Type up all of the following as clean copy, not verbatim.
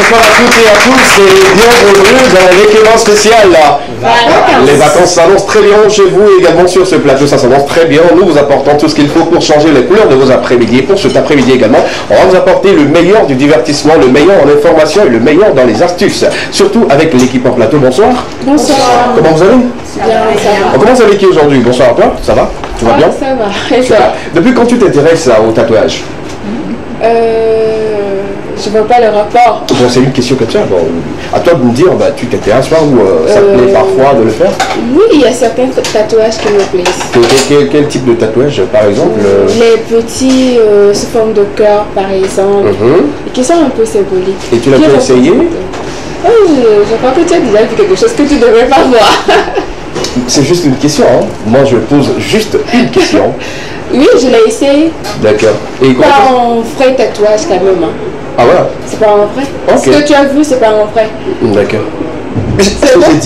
bonsoir à toutes et à tous et bienvenue dans l'événement spécial là. Les vacances s'annoncent très bien chez vous et également sur ce plateau, ça s'annonce très bien. Nous vous apportons tout ce qu'il faut pour changer les couleurs de vos après-midi. Et pour cet après-midi également, on va vous apporter le meilleur du divertissement, le meilleur en information et le meilleur dans les astuces. Surtout avec l'équipe en plateau. Bonsoir. Bonsoir. Comment vous allez? Bien, ça va. On commence avec qui aujourd'hui? Bonsoir à toi, ça va? Tout va bien? Ça va. Et Super. toi? Depuis quand tu t'intéresses au tatouage? Je vois pas le rapport. Bon, c'est une question que tu as. Bon, à toi de me dire, bah, tu t'intéresses pas ou ça te plaît parfois de le faire? Oui, il y a certains tatouages qui me plaisent. Quel type de tatouage, par exemple? Les petits sous forme de cœur, par exemple, et qui sont un peu symboliques. Et tu l'as déjà essayé? Je crois que tu as déjà vu quelque chose que tu devrais pas voir. C'est juste une question, hein. Moi, je pose juste une question. Oui, je l'ai essayé. D'accord. Et quoi? Pas en vrai tatouage quand même. Hein. Ah voilà. C'est pas en vrai. Ok. Ce que tu as vu, c'est pas en vrai. D'accord. C'est bon.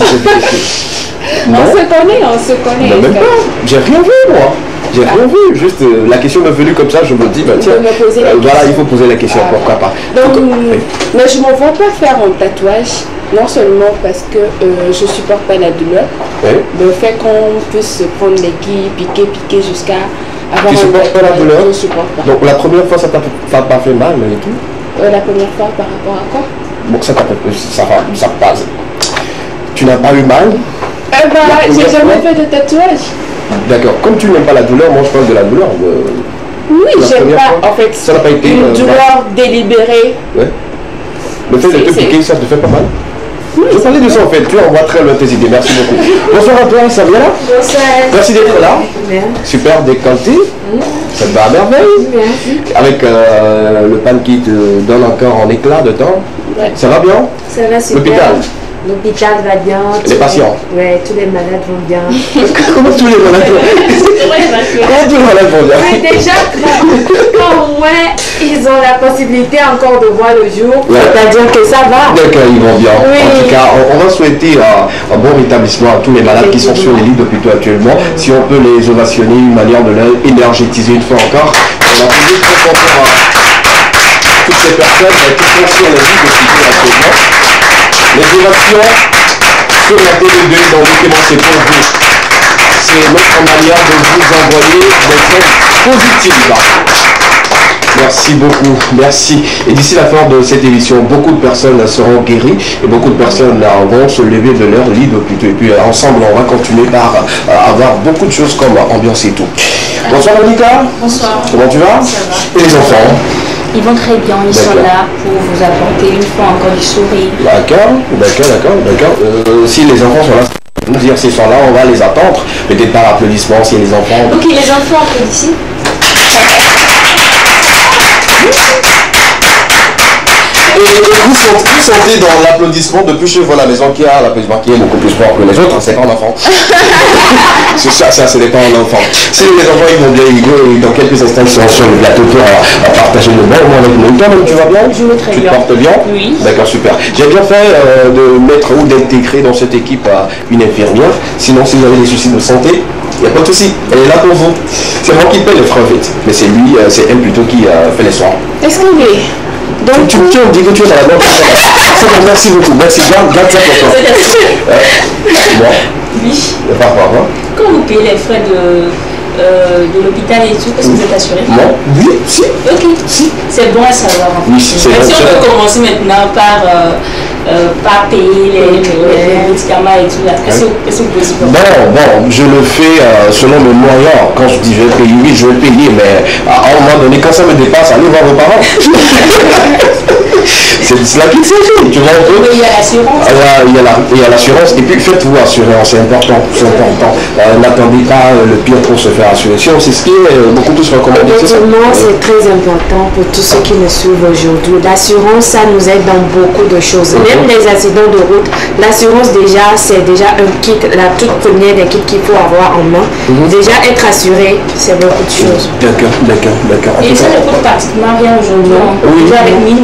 On se connaît. Non, même pas. J'ai rien vu, moi. J'ai rien vu. Juste, la question m'est venue comme ça, je me dis, bah tiens, voilà, il faut poser la question, pourquoi pas. Donc, mais je ne me vois pas faire un tatouage, non seulement parce que je ne supporte pas la douleur, le fait qu'on puisse prendre les guilles, piquer jusqu'à avoir tu supportes pas la douleur? Je ne supporte pas. Donc la première fois, ça t'a pas fait mal et tout? La première fois, par rapport à quoi? Bon, ça passe. Tu n'as pas eu mal? J'ai jamais fait de tatouage. D'accord. Comme tu n'aimes pas la douleur, moi je parle de la douleur. Oui, j'aime pas, en fait, ça n'a pas été une douleur délibérée. Ouais. Le fait de te piquer, ça te fait pas mal? Oui, je parlais de ça en fait, tu envoies très loin tes idées, merci beaucoup. Bonsoir à toi, ça vient là? Bonsoir. Merci d'être là. Bien. Super décolleté. Ça te va à merveille. Merci. Avec le pan qui te donne encore en éclat de temps. Ouais. Ça va bien? Ça va super. L'hôpital? L'hôpital va bien. Les patients? Oui, tous les malades vont bien. Comment tous les malades vont bien? Comment tous les malades vont bien? Mais déjà, quand au moins ils ont la possibilité encore de voir le jour, c'est-à-dire que ça va. D'accord, ils vont bien. Oui. En tout cas, on va souhaiter un bon rétablissement à tous les malades qui sont sur les lits d'hôpitaux actuellement. Si on peut les ovationner, une manière de les énergétiser une fois encore. On a toujours très content à toutes ces personnes qui sont sur les lits d'hôpitaux actuellement. Les ovations sur la télé 2 dans Document, c'est pour vous. C'est notre manière de vous envoyer des ondes positives. Merci beaucoup, merci. Et d'ici la fin de cette émission, beaucoup de personnes seront guéries et beaucoup de personnes vont se lever de leur lit d'hôpital. Et puis ensemble, on va continuer par avoir beaucoup de choses comme ambiance et tout. Bonsoir Monica. Bonsoir. Comment tu vas? Ça va. Et les enfants? Ils vont très bien, ils sont là pour vous apporter une fois encore du sourire. D'accord. Si les enfants sont là, nous dire s'ils sont là, on va les attendre. Peut-être par applaudissement si les enfants... Ok, les enfants applaudissent. Et vous sentez dans l'applaudissement depuis chez vous à la maison qui a l'applaudissement qui est beaucoup plus fort que les autres, c'est pas un enfant. C'est ça, ce n'est pas un enfant. Si les enfants ils vont bien rigoler, dans quelques instants ils seront sur le plateau pour partager le bon moment avec nous. Toi-même tu vas bien? Je vais très bien. Tu te portes bien? Oui. D'accord, super. J'ai bien fait de mettre ou d'intégrer dans cette équipe une infirmière. Sinon, si vous avez des soucis de santé, il n'y a pas de souci. Elle est là pour vous. C'est moi qui paie les frais vite. Mais c'est lui, c'est elle plutôt qui fait les soins. Excusez. Donc, Tu me dis que tu es dans la bonne personne. C'est bon, merci beaucoup. Merci, garde ça pour toi. Bon, Oui. par rapport à moi. Quand vous payez les frais de l'hôpital et tout, est-ce que vous êtes assuré? Non, oui, si. Ok. Si. C'est bon à savoir. Oui, c'est Même bon. si on peut commencer maintenant par payer les médicaments et tout, est-ce que vous pouvez s'y faire? Bon, je le fais selon mes moyens. Quand je dis je vais payer, oui, je vais payer, mais à un moment donné, quand ça me dépasse, allez voir vos parents. C'est cela qu'il s'agit, tu vois un peu. Il y a l'assurance. Il y a l'assurance, et puis faites-vous assurer, c'est important, c'est important. N'attendez pas le pire pour se faire assurer. C'est ce qui est beaucoup plus recommandé. Effectivement, c'est très important pour tous ceux qui nous suivent aujourd'hui. L'assurance, ça nous aide dans beaucoup de choses. Même les accidents de route, l'assurance déjà, c'est déjà un kit, la toute première des kits qu'il faut avoir en main. Déjà être assuré, c'est beaucoup de choses. D'accord. Et ça ne coûte pratiquement rien aujourd'hui. Oui. Déjà avec 1950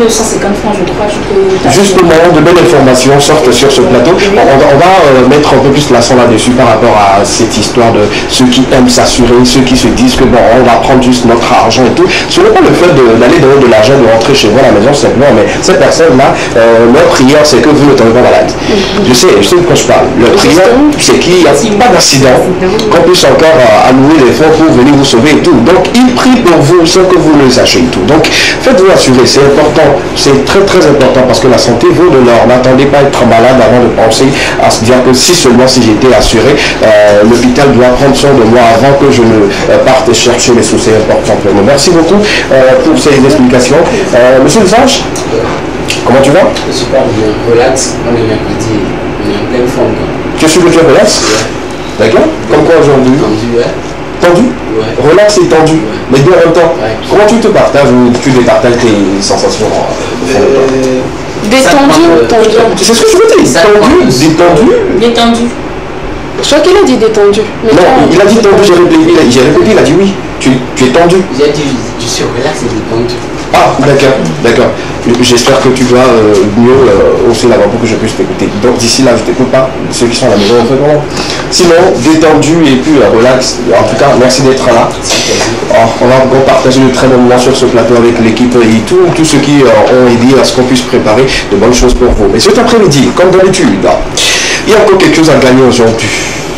francs, je crois. Justement, de belles informations sortent sur ce plateau. On va mettre un peu plus l'accent là-dessus par rapport à cette histoire de ceux qui aiment s'assurer, ceux qui se disent que bon, on va prendre juste notre argent et tout. Ce n'est pas le fait d'aller donner de l'argent, de rentrer chez vous à la maison simplement, mais cette personne-là, leur prière, c'est que vous ne tombez pas malade. Je sais de quoi je parle. Leur prière, c'est qu'il n'y a pas d'accident, qu'on puisse encore allouer les fonds pour venir vous sauver et tout. Donc, ils prient pour vous sans que vous le sachiez et tout. Donc, faites-vous assurer, c'est important, c'est très très important parce que la santé vaut de l'or. N'attendez pas à être malade avant de penser à se dire que si j'étais assuré, l'hôpital doit prendre soin de moi avant que je ne parte chercher les sous. C'est important pour nous. Merci beaucoup pour ces explications. Monsieur le Sage, comment tu vas? Super bien, relax, on est mercredi, on est en pleine forme. Tu es sûr que tu es relax? D'accord. Comme quoi aujourd'hui? Tendu, ouais. Tendu? Ouais. Relax et tendu, mais bien en même temps. Ouais. Comment tu te partages ou tu départages tes sensations détendu, tendu. C'est ce que je veux dire. Tendu, détendu. Je crois qu'il a dit détendu. Non, il a dit tendu, j'ai répété, il a dit oui. Tu es tendu. J'ai dit, je suis relax et détendu. Ah, d'accord. J'espère que tu vas mieux hausser la voix pour que je puisse t'écouter. Donc d'ici là, je ne t'écoute pas. Ceux qui sont à la maison, on fait comment? Sinon, détendu et puis relax. En tout cas, merci d'être là. On va encore partager de très bons moments sur ce plateau avec l'équipe et tous ceux qui ont aidé à ce qu'on puisse préparer de bonnes choses pour vous. Mais cet après-midi, comme d'habitude, il y a encore quelque chose à gagner aujourd'hui.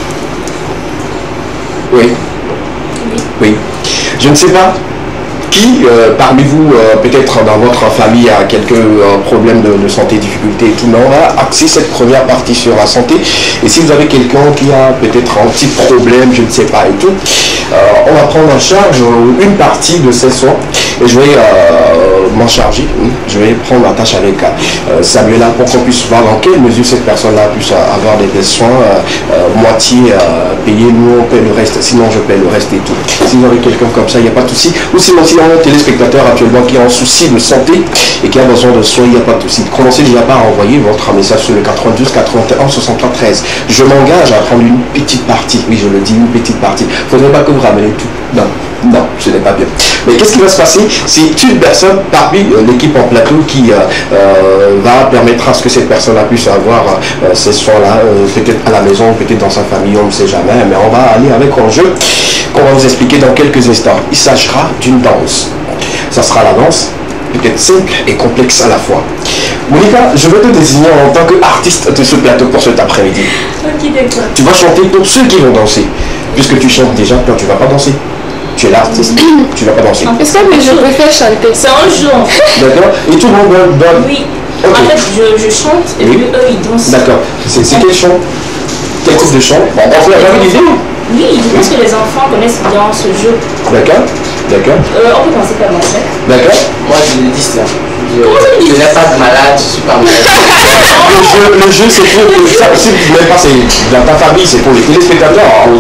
Oui. Je ne sais pas qui parmi vous, peut-être dans votre famille, a quelques problèmes de santé, difficultés et tout, mais on va axer cette première partie sur la santé. Et si vous avez quelqu'un qui a peut-être un petit problème, je ne sais pas et tout, on va prendre en charge une partie de ces soins et je vais m'en charger. Je vais prendre la tâche avec Samuela pour qu'on puisse voir dans quelle mesure cette personne-là puisse avoir des soins moitié payés. Nous, on paie le reste, sinon je paie le reste et tout. Si vous avez quelqu'un comme ça, il n'y a pas de souci. Ou sinon, si un téléspectateur actuellement qui a un souci de santé et qui a besoin de soins, il n'y a pas de souci. Commencez déjà par envoyer votre message sur le 92 81 63 13. Je m'engage à prendre une petite partie. Oui, je le dis, une petite partie. Il ne faudrait pas que vous ramenez tout. Non, ce n'est pas bien. Mais qu'est-ce qui va se passer? C'est une personne parmi l'équipe en plateau qui va permettre à ce que cette personne-là puisse avoir ces soins-là, peut-être à la maison, peut-être dans sa famille, on ne sait jamais, mais on va aller avec un jeu qu'on va vous expliquer dans quelques instants. Il s'agira d'une danse. Ça sera la danse, peut-être simple et complexe à la fois. Monica, je vais te désigner en tant qu'artiste de ce plateau pour cet après-midi. Ok, d'accord. Tu vas chanter pour ceux qui vont danser. Puisque tu chantes déjà, toi tu ne vas pas danser. Tu es l'artiste, tu ne vas pas danser. Est-ce que je préfère chanter? C'est un jeu. D'accord. Et tout le monde donne. Oui. Okay. En fait, je chante et puis eux ils dansent. D'accord. C'est quel chant? Quel type de chant? On peut avoir une idée? Oui, je pense que les enfants connaissent bien ce jeu. D'accord. On peut commencer par moi. D'accord. Moi je le dis ça. Je n'ai pas de malade, je suis pas malade. Le jeu c'est pour ça, même pas c'est dans ta famille, c'est pour les téléspectateurs.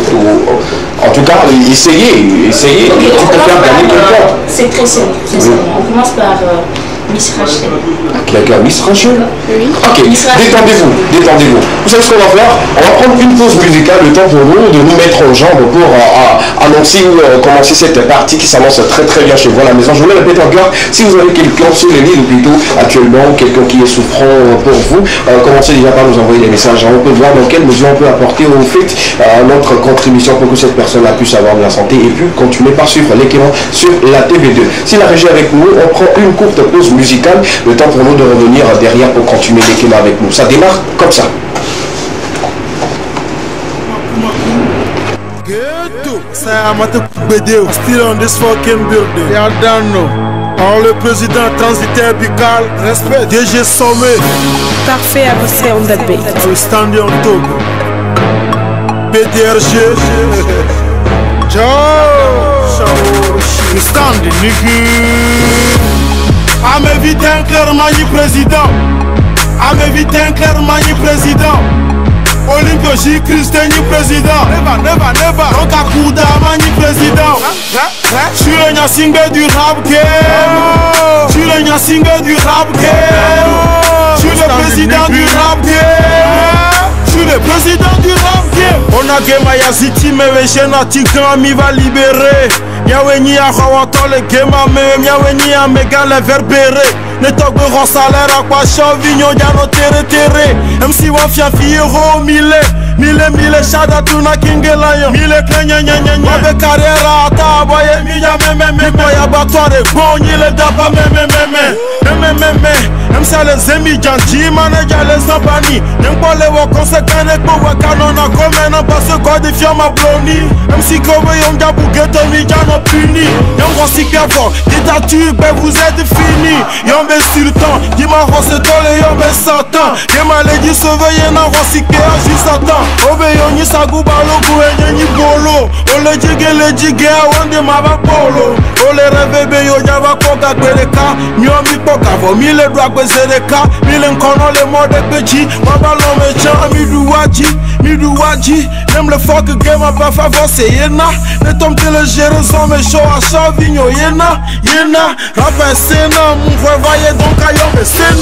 En tout cas, essayez. Okay, tu peux faire gagner quelqu'un. C'est très simple. On commence par Miss Rachel. D'accord, Miss Rachel? Oui. Ok, détendez-vous. Vous savez ce qu'on va faire? On va prendre une pause musicale, le temps pour nous de nous mettre en jambes pour annoncer ou commencer cette partie qui s'annonce très très bien chez vous à la maison. Je vous le répète encore, si vous avez quelqu'un sur les lignes plutôt actuellement, quelqu'un qui est souffrant pour vous, commencez déjà par nous envoyer des messages. On peut voir dans quelle mesure on peut apporter au fait notre contribution pour que cette personne-là puisse avoir de la santé et puis continuer par suivre l'équivalent sur la TV2. Si la régie est avec nous, on prend une courte pause musicale, le temps pour nous de revenir derrière pour continuer l'équivalent avec nous. Ça démarre comme ça. Still on this fucking building. Y'all don't know. Alors le président transitaire Bical, respect DG Sommet. Parfait à vous on the beat. We stand on top. PDRG. Joe. We stand nigga. Ame vite un clair mani président. Ame vite un clair mani président. Olympio J. Christian ni président. Never. Rokakuda mani président. Je suis le Nyasingbe du rap game. Je suis le Nyasingbe du rap game. Je suis le président du rap game. Je suis le président du rap game. On a Gemaya City, mais Veshena Tikan mi va libérer. Miaweni a Hawatole Gemame, Miaweni a Mega le Verbere. Ne togbe ron salaire à quoi Chauvignon Yano Tere Tere. MC Wafia Fiero Mille. Mille Shada Tuna Kingelayo. Mille Kenya Nyanyan. Mabe carrière à Taboye. Mia Meme. Boya Batore. Bon, il est d'abord Meme. MC les Zemi Janji. Manager les Zambani. N'importe les conséquents. N'importe quoi canona. Comme un passe quoi de fiamma bloni. MC Kobe Yonga Bougueto Mijano Puni. Yonga Sikavo. Dictature, ben vous êtes fini. Yombe Sultan. Dima Rose Tole Yombe Satan. Yema Lady Sauve Yena Rosike juste Satan. Obe Yoni Saguba Logo Yeni Bolo. Ole Jige le Jige Wande Maba Polo. Ole Revebe Yonyava Koga Beleka. Miomi Poka Vomi le doigt Bezereka. Mille Nkono le mode Beji. Maba Lome Chan Miduwaji. Même le fuck game a pas favor c'est Yena. Ne tombe que le Jérusalem mais show à Chauvignon Yena. Rappel Sénat. Mon frère vaillé donc à Yombe Sénat.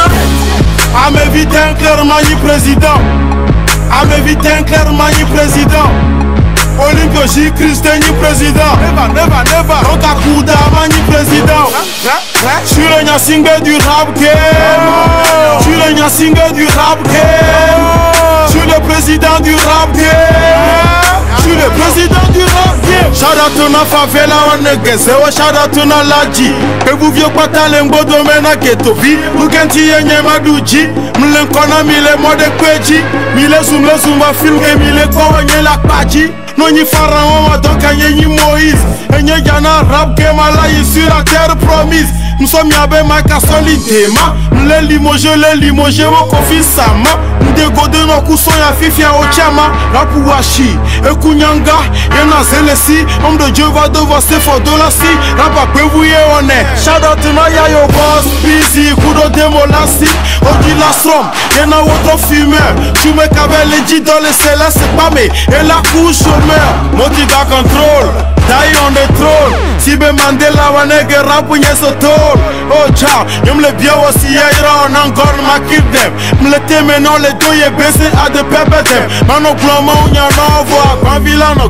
A me vite un clair mani président. A me vite un clair mani président. Olympio J. Christen ni président. Never. Donc à Kouda mani président. Je suis le Nyasingue du rap game. Je suis le Nyasingue du rap game. Je suis le président du rap game. Je suis le président du rap game. Shout out to na favela wanegese. Shout out to na laji. Que vous vieux pata lembo domena ketovi. Vous kenti yenye maduji. Mlen kona mile mode kweji. Mile zumba film ke mile kwa nye la paji. Non y pharaon wa donc y Moïse. Enye yana rap game ala y sur la terre promise. Nous sommes yabe maka solidema. Le limoje wo kofi sama. Ndego de no kuso ya fifia ochama. Rapu washi ekunyanga yena zelesi. Homme de Dieu va devoir s'efforcer de la si. Rapa pevouye on est. Shout out to na ya yo boss. Busy kudo demolasi. Odi la strom yena woto fumeur. Tu me kabel les dans les celles c'est pas mais et la couche chômeur. Motiga control. Die on the throne. Si be Mandela wanege rapu nyeso tol. Oh ciao, yom le bien aussi yaira on encore ma kill them. Mle teme non le doye baissé à de pepete. Mano gloma unya no voix. Kwa vila no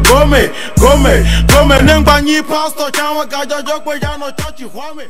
gome. Nengbanyi pastor chawa gaja jokwe yano chachi huame.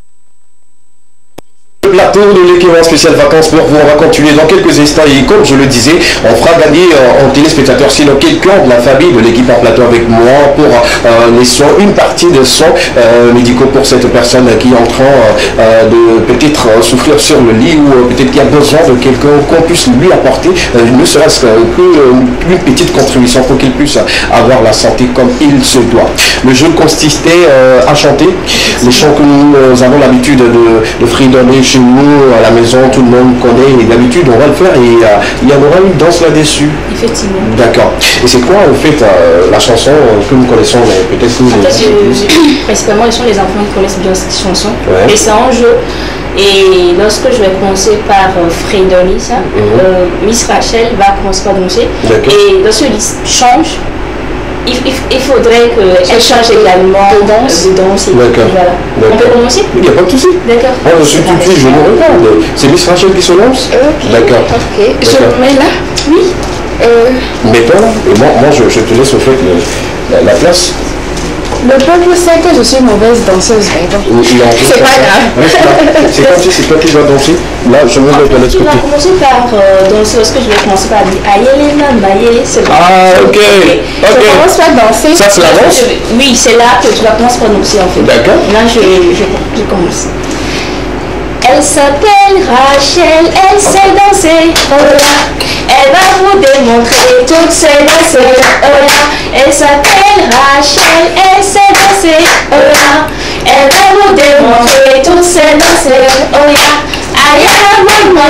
Le plateau de l'équivalent spécial vacances pour vous, on va continuer dans quelques instants et comme je le disais, on fera gagner en téléspectateurs sinon quelqu'un de la famille de l'équipe en plateau avec moi pour les soins, une partie des soins médicaux pour cette personne qui est en train de peut-être souffrir sur le lit ou peut-être qu'il y a besoin de quelqu'un qu'on puisse lui apporter, ne serait-ce qu'une petite contribution pour qu'il puisse avoir la santé comme il se doit. Le jeu consistait à chanter les chants que nous avons l'habitude de fredonner chez nous, à la maison, tout le monde connaît et d'habitude on va le faire et il y en aura une danse là-dessus. Effectivement. D'accord. Et c'est quoi en fait la chanson que nous connaissons, mais peut-être que principalement, ce sont les enfants qui connaissent bien cette chanson. Ouais. Et c'est en jeu. Et lorsque je vais commencer par fredonner ça, Miss Rachel va commencer par danser. Et lorsque je change, il faudrait qu'elle change également de danse. D'accord. Voilà. On peut commencer? Il n'y a pas de souci. D'accord. Moi je suis tout de suite, je me regarde. C'est Miss Rachel qui se lance? D'accord. Ok. Je me mets là? Oui. Mets-toi là. Et moi je te laisse au fait la place. Le peuple sait que je suis mauvaise danseuse, mais bon. C'est pas grave. C'est comme si c'est toi qui dois danser. Là, je me mets de l'autre côté. Tu vas commencer par danser. Est-ce que je vais commencer par dire Ayelena, Mayele, c'est bon. Ah, ok. Je commence par danser. Ça, c'est la danse? Oui, c'est là que tu vas commencer par danser en fait. D'accord. Là, je commence. Elle s'appelle Rachel, elle sait danser, oh là. Elle va vous démontrer toutes ses danses, oh là. Elle s'appelle Rachel, elle sait danser, oh là. Elle va vous démontrer toutes ses danses, oh là. Aïe la maman,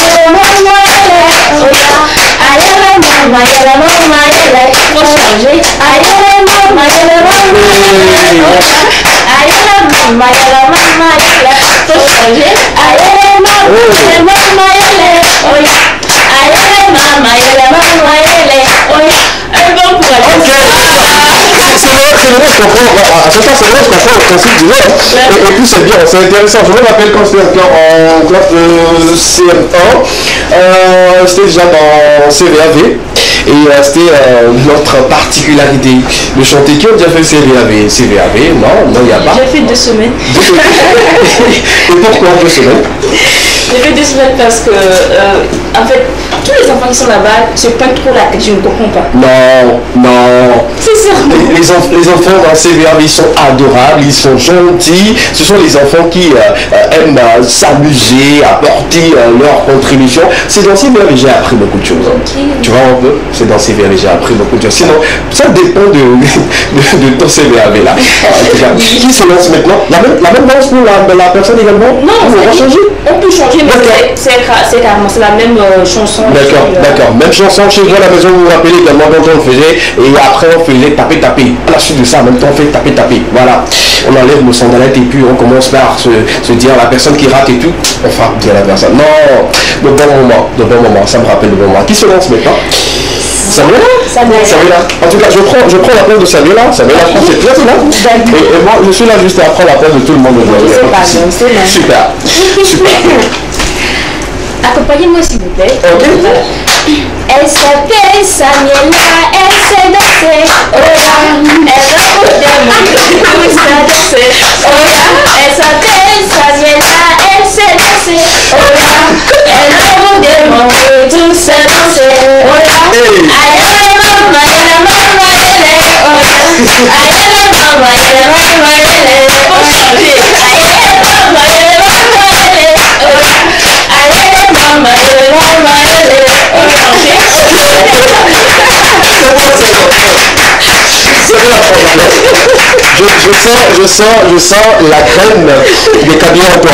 oh là. Aïe la maman, faut changer. Aïe la maman, oh là. Aïe la maman, faut changer. Et puis c'est bien, c'est intéressant. Je me rappelle quand j'étais en classe de CM1, j'étais déjà dans CVAV. Et c'était notre particularité de chanter. Qui ont déjà fait CVAV? CVAV? Non, il n'y a pas. J'ai fait 2 semaines. Et pourquoi 2 semaines? J'ai fait 2 semaines parce que, en fait, tous les enfants qui sont là-bas se prennent trop la tête, je ne comprends pas. Non. C'est ça. Les enfants dans CVAV, ils sont adorables, ils sont gentils. Ce sont les enfants qui aiment s'amuser, apporter leur contribution. C'est dans CVAV que j'ai appris beaucoup de choses. Okay. Tu vois un peu? C'est dans CVAV que j'ai appris beaucoup de choses. Sinon, ça dépend de ton CVAV là. Qui se lance maintenant? La même danse pour la personne également? Non, on va changer. On peut changer, mais c'est la même chanson. D'accord. Même chanson chez vous à la maison, vous vous rappelez également quand on le faisait. Et après, on faisait taper. À la suite de ça, en même temps, on fait taper. Voilà. On enlève nos sandalettes et puis on commence par se dire la personne qui rate et tout. On frappe dire la personne. Non, de bon moment. Ça me rappelle de bon moment. Qui se lance maintenant? Samuela. En tout cas, je prends la place de Samuela. Samuela prend cette place là. Et moi, je suis là juste à prendre la place de tout le monde. Super. Accompagnez-moi s'il vous plaît. Ok. Voilà. Elle s'appelle Samuela, elle sait danser. Oh là, elle va vous démontrer tout ça danser. Oh là, elle s'appelle Samuela, elle sait danser. Oh là, elle va vous démontrer tout ça danser. Oh là, aïe mama, oh là, aïe mama, Je sens la crème des cabinets en toi.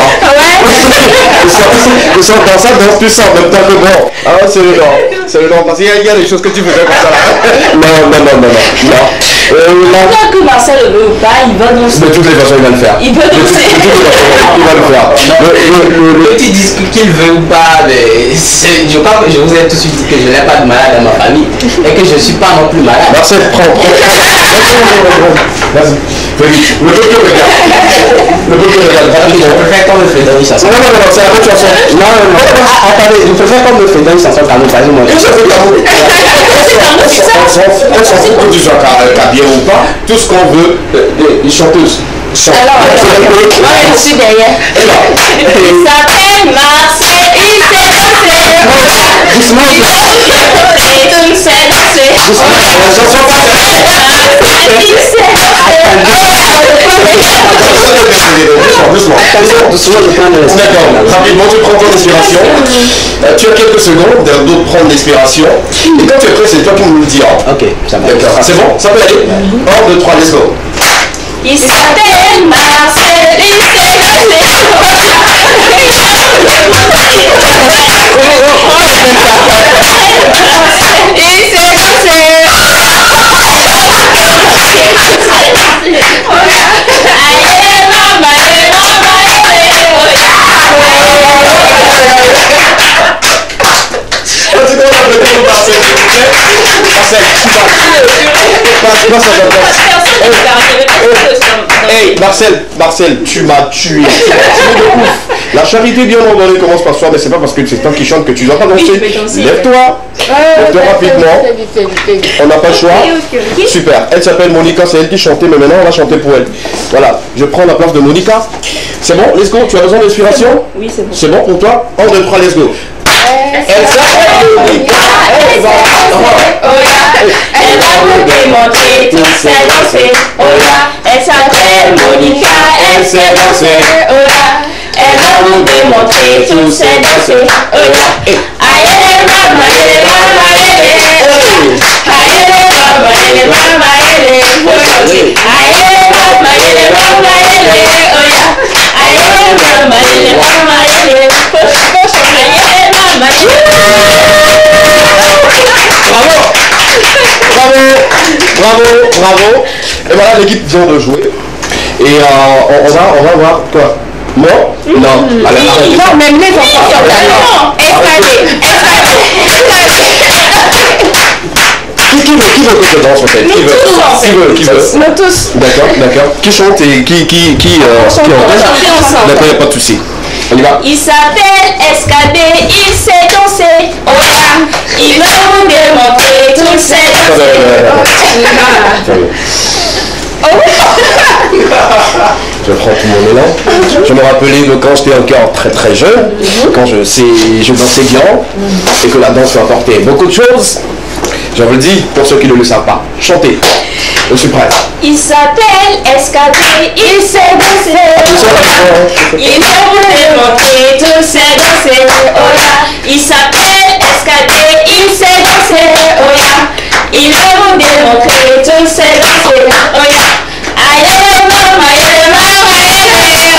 Je sens dans ça, dans tout ça, en même temps que bon. Ah, c'est le genre, parce qu'il y a des choses que tu faisais comme ça là. Non. Tant que Marcel le veut ou pas, il va danser. De toutes les façons, il va le faire. Il va danser. Il va le faire. Le petit discours qu'il veut ou pas, je crois que je vous ai tout de suite dit que je n'ai pas de malade dans ma famille et que je ne suis pas non plus malade. Marcel, prends. Vas-y. Le peuple regarde. Je préfère qu'on me fait dans une chanson. Non, c'est la bonne chanson. Non, attendez, je préfère qu'on me fait dans une chanson Camou, parce que moi je chanson Camou. On s'en fout que tu sois Kabir ou pas. Tout ce qu'on veut, une chanteuse. Alors, moi je suis derrière. Il s'appelle Marcel, il sait danser. Doucement. Il sait danser. D'accord, rapidement tu prends ton inspiration. Tu as quelques secondes d'eau prendre l'inspiration. Et quand tu es prêt, c'est toi qui nous le diras. Ok, ça va. D'accord, c'est bon, ça peut aller. 1, 2, 3, let's go. Il s'appelle Marcel, il sait Hey Marcel, tu m'as tué. La charité bien ordonnée commence par soi, mais c'est pas parce que c'est toi qui chante que tu dois pas danser. Lève-toi. Lève-toi rapidement. On n'a pas le choix. Super. Elle s'appelle Monica, c'est elle qui chantait, mais maintenant on va chanter pour elle. Voilà, je prends la place de Monica. C'est bon, let's go. Tu as besoin d'inspiration? Oui, c'est bon. C'est bon pour toi? 1, 2, 3, let's go. Elle s'appelle Monica. Elle va vous démontrer tout ça danser. Oh là, elle s'appelle Monica, elle sait danser. Oh là, elle va vous démontrer tout ça danser. Oh là, aïe mama, aïe mama, aïe mama, aïe mama, Bravo. Et voilà, l'équipe vient de jouer. Et on va voir quoi? Non? Non. Allez, non, même les enfants sont là. Qui veut que je danse en fait? Qui veut? Nous tous. D'accord. Qui chante et qui entend? D'accord, il n'y a pas de souci. On y va. Il s'appelle SKD, il sait danser. Oh là, il veut vous démontrer tout sait danser. Je prends tout mon élan. Je me rappelais de quand j'étais encore très jeune, quand je dansais bien, et que la danse peut apporter beaucoup de choses. Je vous le dis, pour ceux qui ne le savent pas, chantez. Je suis prêt. Il s'appelle SKD, il sait danser. Il veut vous démontrer tout sait danser. Oh là, il s'appelle SKD, il sait danser. Oh là, il veut vous démontrer tout sait danser. Oh là, aïe maman, aïe maman, aïe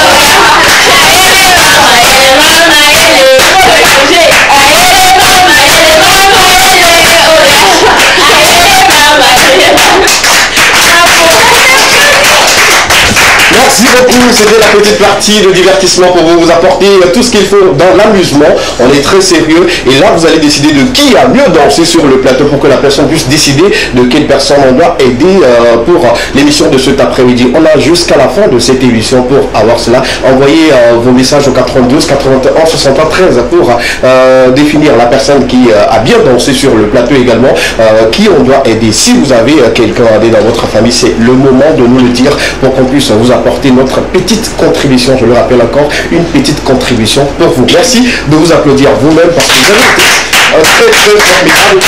Merci beaucoup, c'était la petite partie de divertissement pour vous apporter tout ce qu'il faut dans l'amusement. On est très sérieux et là vous allez décider de qui a mieux dansé sur le plateau pour que la personne puisse décider de quelle personne on doit aider pour l'émission de cet après-midi. On a jusqu'à la fin de cette émission pour avoir cela. Envoyez vos messages au 92 81 73 pour définir la personne qui a bien dansé sur le plateau également, qui on doit aider. Si vous avez quelqu'un à aider dans votre famille, c'est le moment de nous le dire pour qu'on puisse vous apporter notre petite contribution. Je le rappelle encore, une petite contribution pour vous. Merci de vous applaudir vous-même parce que vous avez été un très formidable.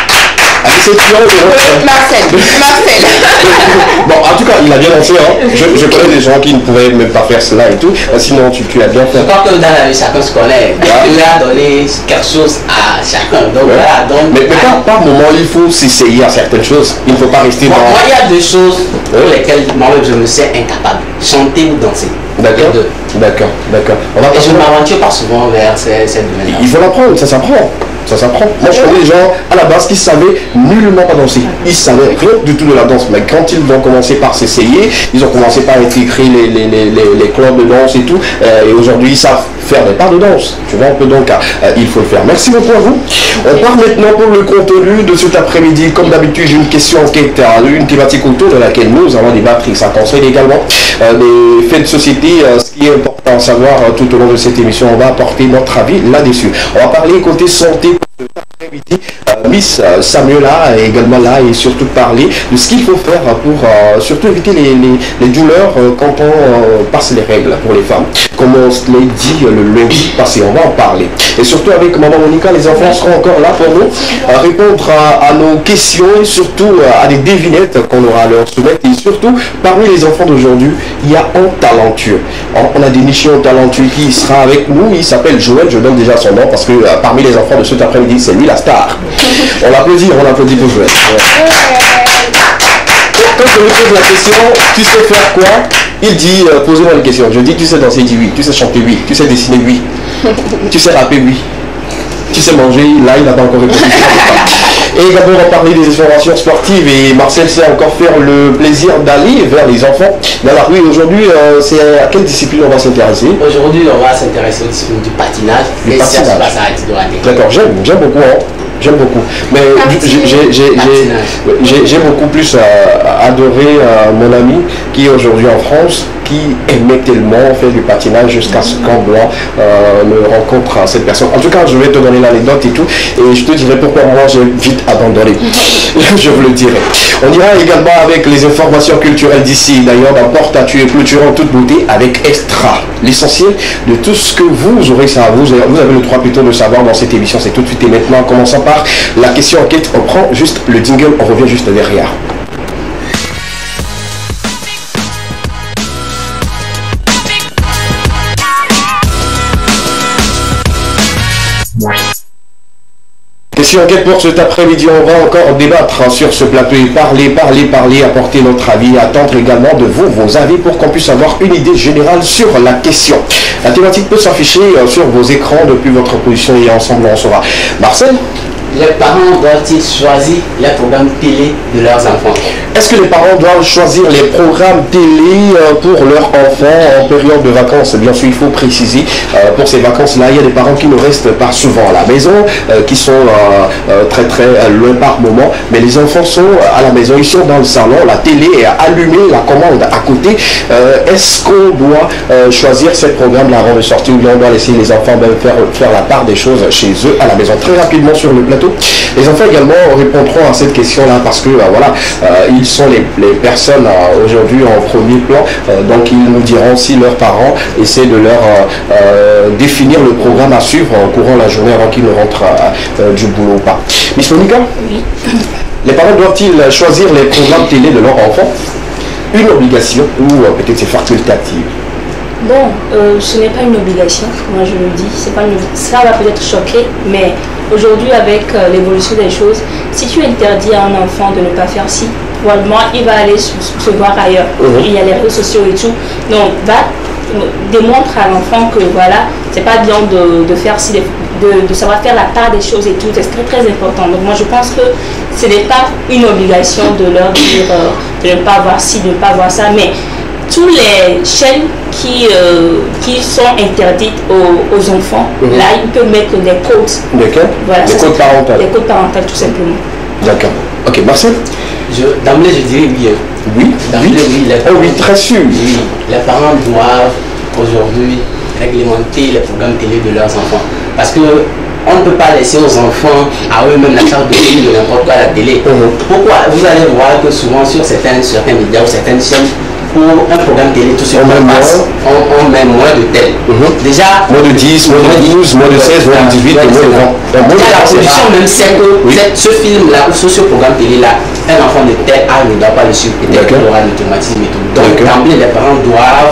Marcel. Bon, en tout cas, il a bien lancé. Hein. Je connais des gens qui ne pouvaient même pas faire cela et tout. Sinon, tu as bien fait. Je crois que dans la vie, chacun se connaît. Il a donné quelque chose à chacun. Donc, voilà, donc, mais par moment, il faut s'essayer à certaines choses. Il ne faut pas rester dans... Moi, il y a deux choses pour lesquelles moi-même je me sais incapable. Chanter ou danser. D'accord. Et je ne m'aventure pas souvent vers ces domaines-là. Il faut l'apprendre, ça s'apprend. Ça s'apprend. Moi, je connais des gens à la base qui savaient nullement pas danser. Ils savaient rien du tout de la danse. Mais quand ils vont commencer par s'essayer, ils ont commencé par intégrer les clubs de danse et tout. Et aujourd'hui, ils savent faire des pas de danse. Tu vois, on peut donc, il faut le faire. Merci beaucoup à vous. On part maintenant pour le contenu de cet après-midi. Comme d'habitude, j'ai une question enquête, une thématique autour de laquelle nous allons débattre. Ça concerne également les faits de société. Ce qui est important à savoir tout au long de cette émission, on va apporter notre avis là-dessus. On va parler côté santé. Cet après-midi, Miss Samuela est également là et surtout parler de ce qu'il faut faire pour surtout éviter les douleurs quand on passe les règles pour les femmes. Comme on se l'a dit le lundi passé, on va en parler. Et surtout avec Maman Monica, les enfants seront encore là pour nous répondre à nos questions et surtout à des devinettes qu'on aura à leur soumettre. Et surtout, parmi les enfants d'aujourd'hui, il y a un talentueux. On a déniché un talentueux qui sera avec nous. Il s'appelle Joël, je donne déjà son nom parce que parmi les enfants de cet après-midi, c'est lui la star. On l'applaudit pour Joël. Quand je lui pose la question, tu sais faire quoi? Il dit, posez-moi une question. Je dis, tu sais danser? Il dit oui. Tu sais chanter? Oui. Tu sais dessiner? Oui. Tu sais rapper? Oui. Tu sais manger? Là, il n'a pas encore répondu. Et également, on va parler des informations sportives et Marcel sait encore faire le plaisir d'aller vers les enfants dans la rue. Aujourd'hui, c'est à quelle discipline on va s'intéresser? Aujourd'hui, on va s'intéresser aux disciplines du patinage. D'accord, j'aime beaucoup. Hein. J'aime beaucoup. Mais j'ai beaucoup plus adoré mon ami qui est aujourd'hui en France, qui aimait tellement faire du patinage jusqu'à ce qu'en blanc me rencontre cette personne. En tout cas, je vais te donner l'anecdote et tout, et je te dirai pourquoi moi j'ai vite abandonné. Je vous le dirai. On ira également avec les informations culturelles d'ici, d'ailleurs, dans Porte à tuer clôture en toute beauté avec Extra. L'essentiel de tout ce que vous aurez ça, vous avez le droit plutôt de savoir dans cette émission, c'est tout de suite et maintenant, en commençant par la question enquête. On prend juste le jingle, on revient juste derrière. Question enquête pour cet après-midi, on va encore débattre sur ce plateau et parler, apporter notre avis, attendre également de vous, vos avis pour qu'on puisse avoir une idée générale sur la question. La thématique peut s'afficher sur vos écrans depuis votre position et ensemble on saura. Marcel, les parents doivent-ils choisir les programmes télé de leurs enfants? Est-ce que les parents doivent choisir les programmes télé pour leurs enfants en période de vacances? Bien sûr, il faut préciser, pour ces vacances-là, il y a des parents qui ne restent pas souvent à la maison, qui sont très loin par moment, mais les enfants sont à la maison, ils sont dans le salon, la télé est allumée, la commande à côté. Est-ce qu'on doit choisir ces programmes-là avant de sortir, ou bien on doit laisser les enfants même faire la part des choses chez eux à la maison? Très rapidement sur le plateau, les enfants également répondront à cette question-là parce que voilà, ils sont les personnes aujourd'hui en premier plan, donc ils nous diront si leurs parents essaient de leur définir le programme à suivre en courant la journée avant qu'ils ne rentrent du boulot ou pas. Miss Monica? Oui. Les parents doivent-ils choisir les programmes télé de leurs enfants? Une obligation ou peut-être c'est facultatif? Bon, ce n'est pas une obligation, moi je le dis, ça va peut-être choquer, mais aujourd'hui avec l'évolution des choses, si tu interdis à un enfant de ne pas faire ci, probablement il va aller se voir ailleurs. Il y a les réseaux sociaux et tout, donc démontre à l'enfant que voilà, c'est pas bien de faire ci, de savoir faire la part des choses et tout, c'est très important. Donc moi je pense que ce n'est pas une obligation de leur dire de ne pas voir ci, de ne pas voir ça, mais toutes les chaînes qui sont interdites aux enfants, là, ils peuvent mettre des codes. Lesquels? Voilà, les codes parentaux. Les codes parentaux, tout simplement. D'accord. Ok, Marcel? D'emblée, je dirais oui. Oui? Oui, très sûr. Oui, les parents doivent aujourd'hui réglementer les programmes télé de leurs enfants. Parce que on ne peut pas laisser aux enfants à eux-mêmes la charge de film de n'importe quoi à la télé. Pourquoi? Vous allez voir que souvent sur certains médias ou certaines chaînes, pour un programme télé, tout ce qu'on passe, on met moins de tel. Déjà, moins de 10, moins de 12, moins de 16, moins de 18 et moins de 20. La production même c'est que ce film-là ou ce programme télé-là, un enfant de tel âge ne doit pas le suivre. Peut-être qu'il aura l'automatisme et tout. Donc, d'emblée, les parents doivent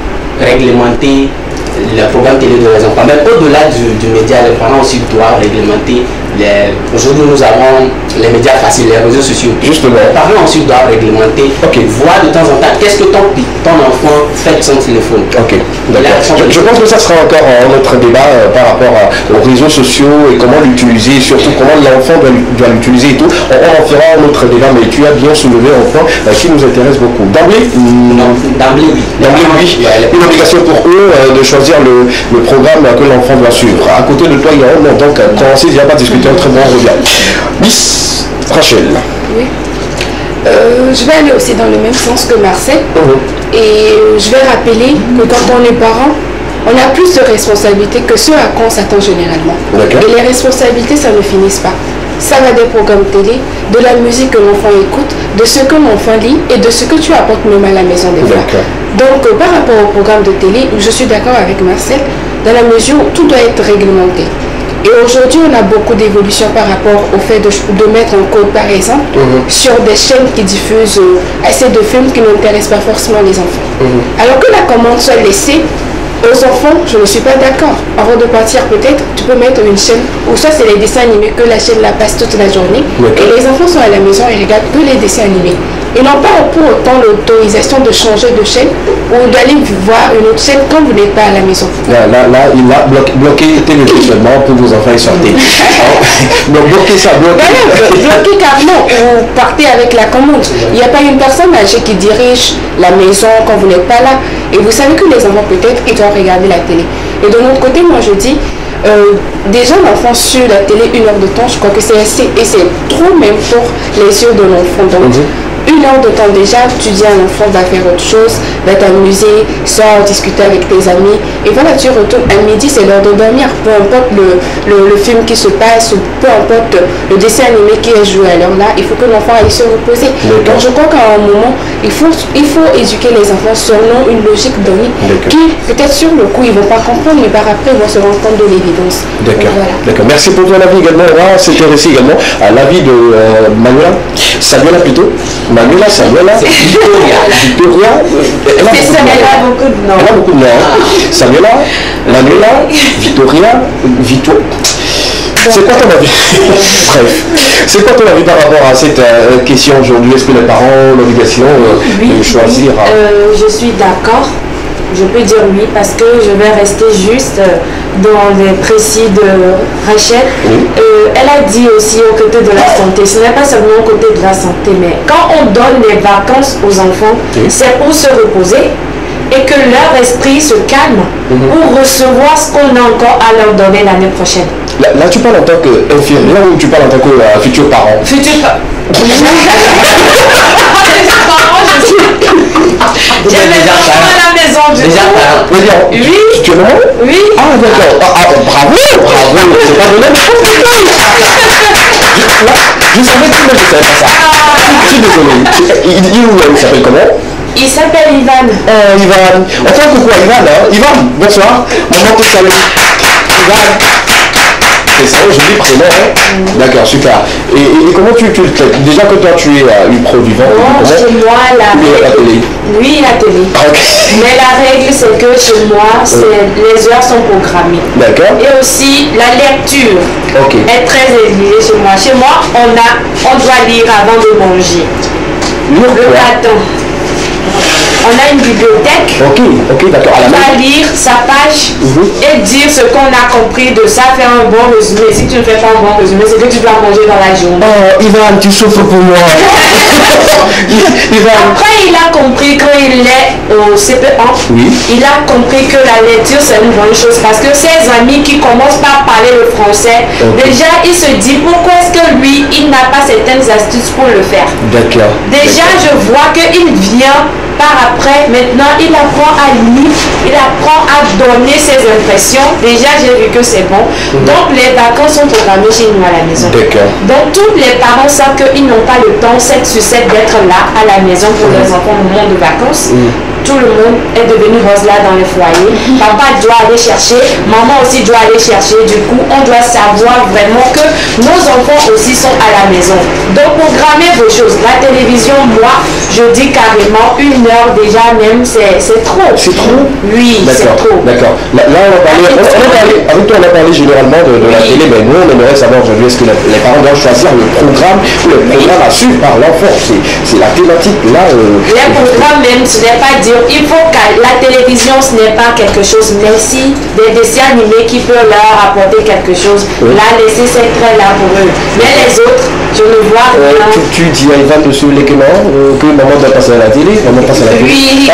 réglementer le programme télé de les enfants. Mais au-delà du média, les parents aussi doivent réglementer. Aujourd'hui, nous avons les médias faciles, les réseaux sociaux. Justement. Les parents aussi doivent réglementer. Voir de temps en temps qu'est-ce que ton enfant fait de son téléphone. Ok, d'accord. Je pense que ça sera encore notre débat par rapport aux réseaux sociaux et comment l'utiliser, surtout comment l'enfant doit l'utiliser et tout. On en fera un autre débat, mais tu as bien soulevé un point qui nous intéresse beaucoup. D'emblée? D'emblée, oui. D'emblée, oui. Une obligation pour eux de choisir le programme que l'enfant doit suivre. À côté de toi, il y a un nom, donc commencez déjà pas discuter. Très bon regard. Miss Rachel. Oui. Je vais aller aussi dans le même sens que Marcel. Et je vais rappeler que quand on est parent, on a plus de responsabilités que ce à quoi on s'attend généralement. Et les responsabilités, ça ne finit pas. Ça va des programmes télé, de la musique que l'enfant écoute, de ce que l'enfant lit et de ce que tu apportes même à la maison des fois. Donc par rapport au programme de télé, je suis d'accord avec Marcel, dans la mesure où tout doit être réglementé. Et aujourd'hui, on a beaucoup d'évolutions par rapport au fait de mettre un code, par exemple, sur des chaînes qui diffusent assez de films qui n'intéressent pas forcément les enfants. Alors que la commande soit laissée aux enfants, je ne suis pas d'accord. Avant de partir, peut-être, tu peux mettre une chaîne où ça, c'est les dessins animés que la chaîne la passe toute la journée. Et les enfants sont à la maison et regardent que les dessins animés. Ils n'ont pas pour autant l'autorisation de changer de chaîne ou d'aller voir une autre chaîne quand vous n'êtes pas à la maison. Là, il a bloqué TV seulement pour vos enfants y sortir. Donc bloquez ça, bloquez. Bloquez carrément ou partez avec la commande. Il n'y a pas une personne âgée qui dirige la maison quand vous n'êtes pas là. Et vous savez que les enfants peut-être, ils doivent regarder la télé. Et de l'autre côté, moi je dis, déjà l'enfant sur la télé 1 heure de temps, je crois que c'est assez, et c'est trop même pour les yeux de l'enfant. Donc 1 heure de temps déjà, tu dis à l'enfant va faire autre chose, va t'amuser, sors, discuter avec tes amis, et voilà, tu retournes à midi, c'est l'heure de dormir, peu importe le film qui se passe, ou peu importe le dessin animé qui est joué à l'heure là, il faut que l'enfant aille se reposer. Donc je crois qu'à un moment, il faut éduquer les enfants selon une logique donnée, qui peut-être sur le coup ils ne vont pas comprendre, mais par après ils vont se rendre compte de l'évidence. D'accord. D'accord. Merci pour ton avis également. On va s'intéresser également à l'avis de Manuela. Samuela plutôt. Manuela, Samuela. Victoria. Elle a beaucoup de noms. Elle a beaucoup de noms. Samuela, Manuela, Victoria, c'est quoi ton avis? Bref, c'est quoi ton avis par rapport à cette question aujourd'hui? Est-ce que les parents ont l'obligation de choisir Je suis d'accord. Je peux dire oui parce que je vais rester juste dans les précis de Rachel. Elle a dit aussi au côté de la santé, ce n'est pas seulement au côté de la santé, mais quand on donne les vacances aux enfants, c'est pour se reposer et que leur esprit se calme pour recevoir ce qu'on a encore à leur donner l'année prochaine. Là, tu parles en tant qu'infirmière ou tu parles en tant que futur parent? Futur parent. J'ai mes enfants à la maison du coup. Oui. Tu es maman? Oui. Ah d'accord. Bravo. C'est pas donné. Je savais que je savais pas ça. Je suis désolé. Il s'appelle comment? Il s'appelle Ivan. Ivan. Enfin coucou à Ivan. Ivan, bonsoir. Maman te salue. Ivan. C'est ça, je dis prénom. D'accord, super. Et comment tu le traites? Déjà que toi tu es une pro vivant. Chez moi, la télé. Oui, la télé. Okay. Mais la règle, c'est que chez moi, les heures sont programmées. D'accord. Et aussi, la lecture est très exigée chez moi. Chez moi, on doit lire avant de manger. Le matin. On a une bibliothèque. Ok, d'accord. On va lire sa page et dire ce qu'on a compris de ça, faire un bon résumé. Si tu ne fais pas un bon résumé, c'est que tu dois manger dans la journée. Oh, Ivan, tu souffres pour moi. Après, il a compris quand il est au CP1, il a compris que la lecture, c'est une bonne chose parce que ses amis qui commencent par parler le français, déjà, il se dit pourquoi est-ce que lui, il n'a pas certaines astuces pour le faire. D'accord. Déjà, je vois qu'il vient par après, maintenant il apprend à lire, il apprend à donner ses impressions. Déjà j'ai vu que c'est bon. Donc les vacances sont programmées chez nous à la maison. Donc tous les parents savent qu'ils n'ont pas le temps 7 sur 7 d'être là à la maison pour leurs enfants au moment de vacances. Tout le monde est devenu rose là dans les foyers. Papa doit aller chercher, maman aussi doit aller chercher. Du coup, on doit savoir vraiment que nos enfants aussi sont à la maison. Donc, programmez vos choses. La télévision, moi, je dis carrément 1 heure déjà même, c'est trop. C'est trop? Oui, c'est trop. D'accord. Là, on a parlé généralement de la télé, mais nous, on aimerait savoir aujourd'hui, est-ce que les parents doivent choisir le programme ou le programme à suivre par l'enfant? C'est la thématique, là. Les programmes même, ce n'est pas dire il faut que la télévision, ce n'est pas quelque chose, mais si des dessins animés qui peuvent leur apporter quelque chose, là, laissez ces traits là pour eux. Mais les autres, je ne vois rien. Tu dis à Ivan de suivre les Cléments, que maman doit passer à la télé, maman passe à la télé. Oui.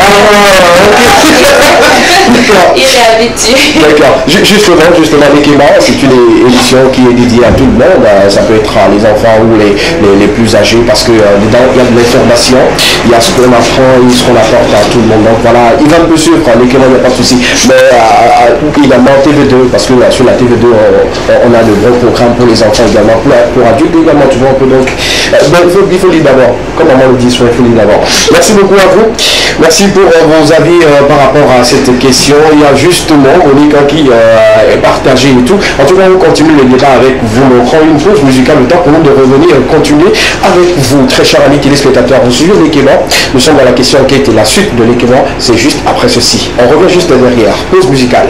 Il est habitué. D'accord. Justement, les Cléments, c'est une émission qui est dédiée à tout le monde. Ça peut être les enfants ou les plus âgés, parce que dedans, il y a de l'information, il y a ce qu'on apprend et ce qu'on apporte à tout le monde. Donc voilà, Ivan peut suivre, les Cléments, il n'y a pas de souci. Mais également TV2, parce que sur la TV2, on a de gros programmes pour les enfants également, pour adultes également, tu vois un peu. Donc, il faut lire d'abord. Comme maman le dit, il faut lire d'abord. Merci beaucoup à vous. Merci pour vos avis par rapport à cette question. Il y a justement Monica qui est partagée et tout. En tout cas, on continue le débat avec vous. On prend une pause musicale, le temps pour nous de revenir et continuer avec vous, très chers amis téléspectateurs. Vous suivez l'équipement. Nous sommes dans la question qui était la suite de l'équipement. C'est juste après ceci. On revient juste derrière. Pause musicale.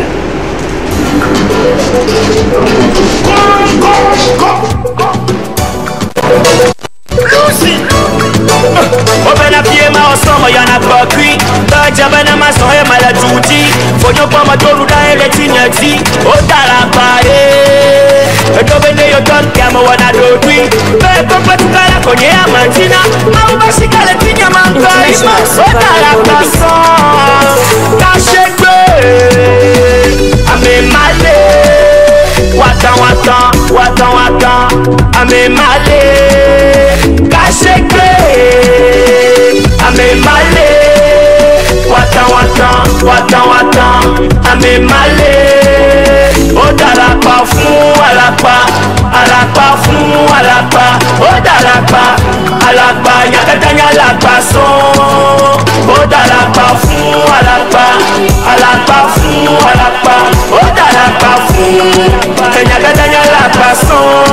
Open up your mouth, some y'en a pas cuit. T'as jamais ma soeur et maladie. Faut y'en pas ma dolu da elle est ignati. Oh t'as la paille. Et devenez yo ton kama wana dodui. Mais pourquoi tu vas la cogner à Mantina? Ma ou si qu'elle est tigna mangoï. Oh t'as la passion. Caché Ame malé. Watan. Ame malé. Caché Ame malé, watan, ame malé. Oh dala parfum, alapa. Oh alapa, nyakatanya alapa son. Oh dala parfum, alapa. Oh dala parfum, nyakatanya alapa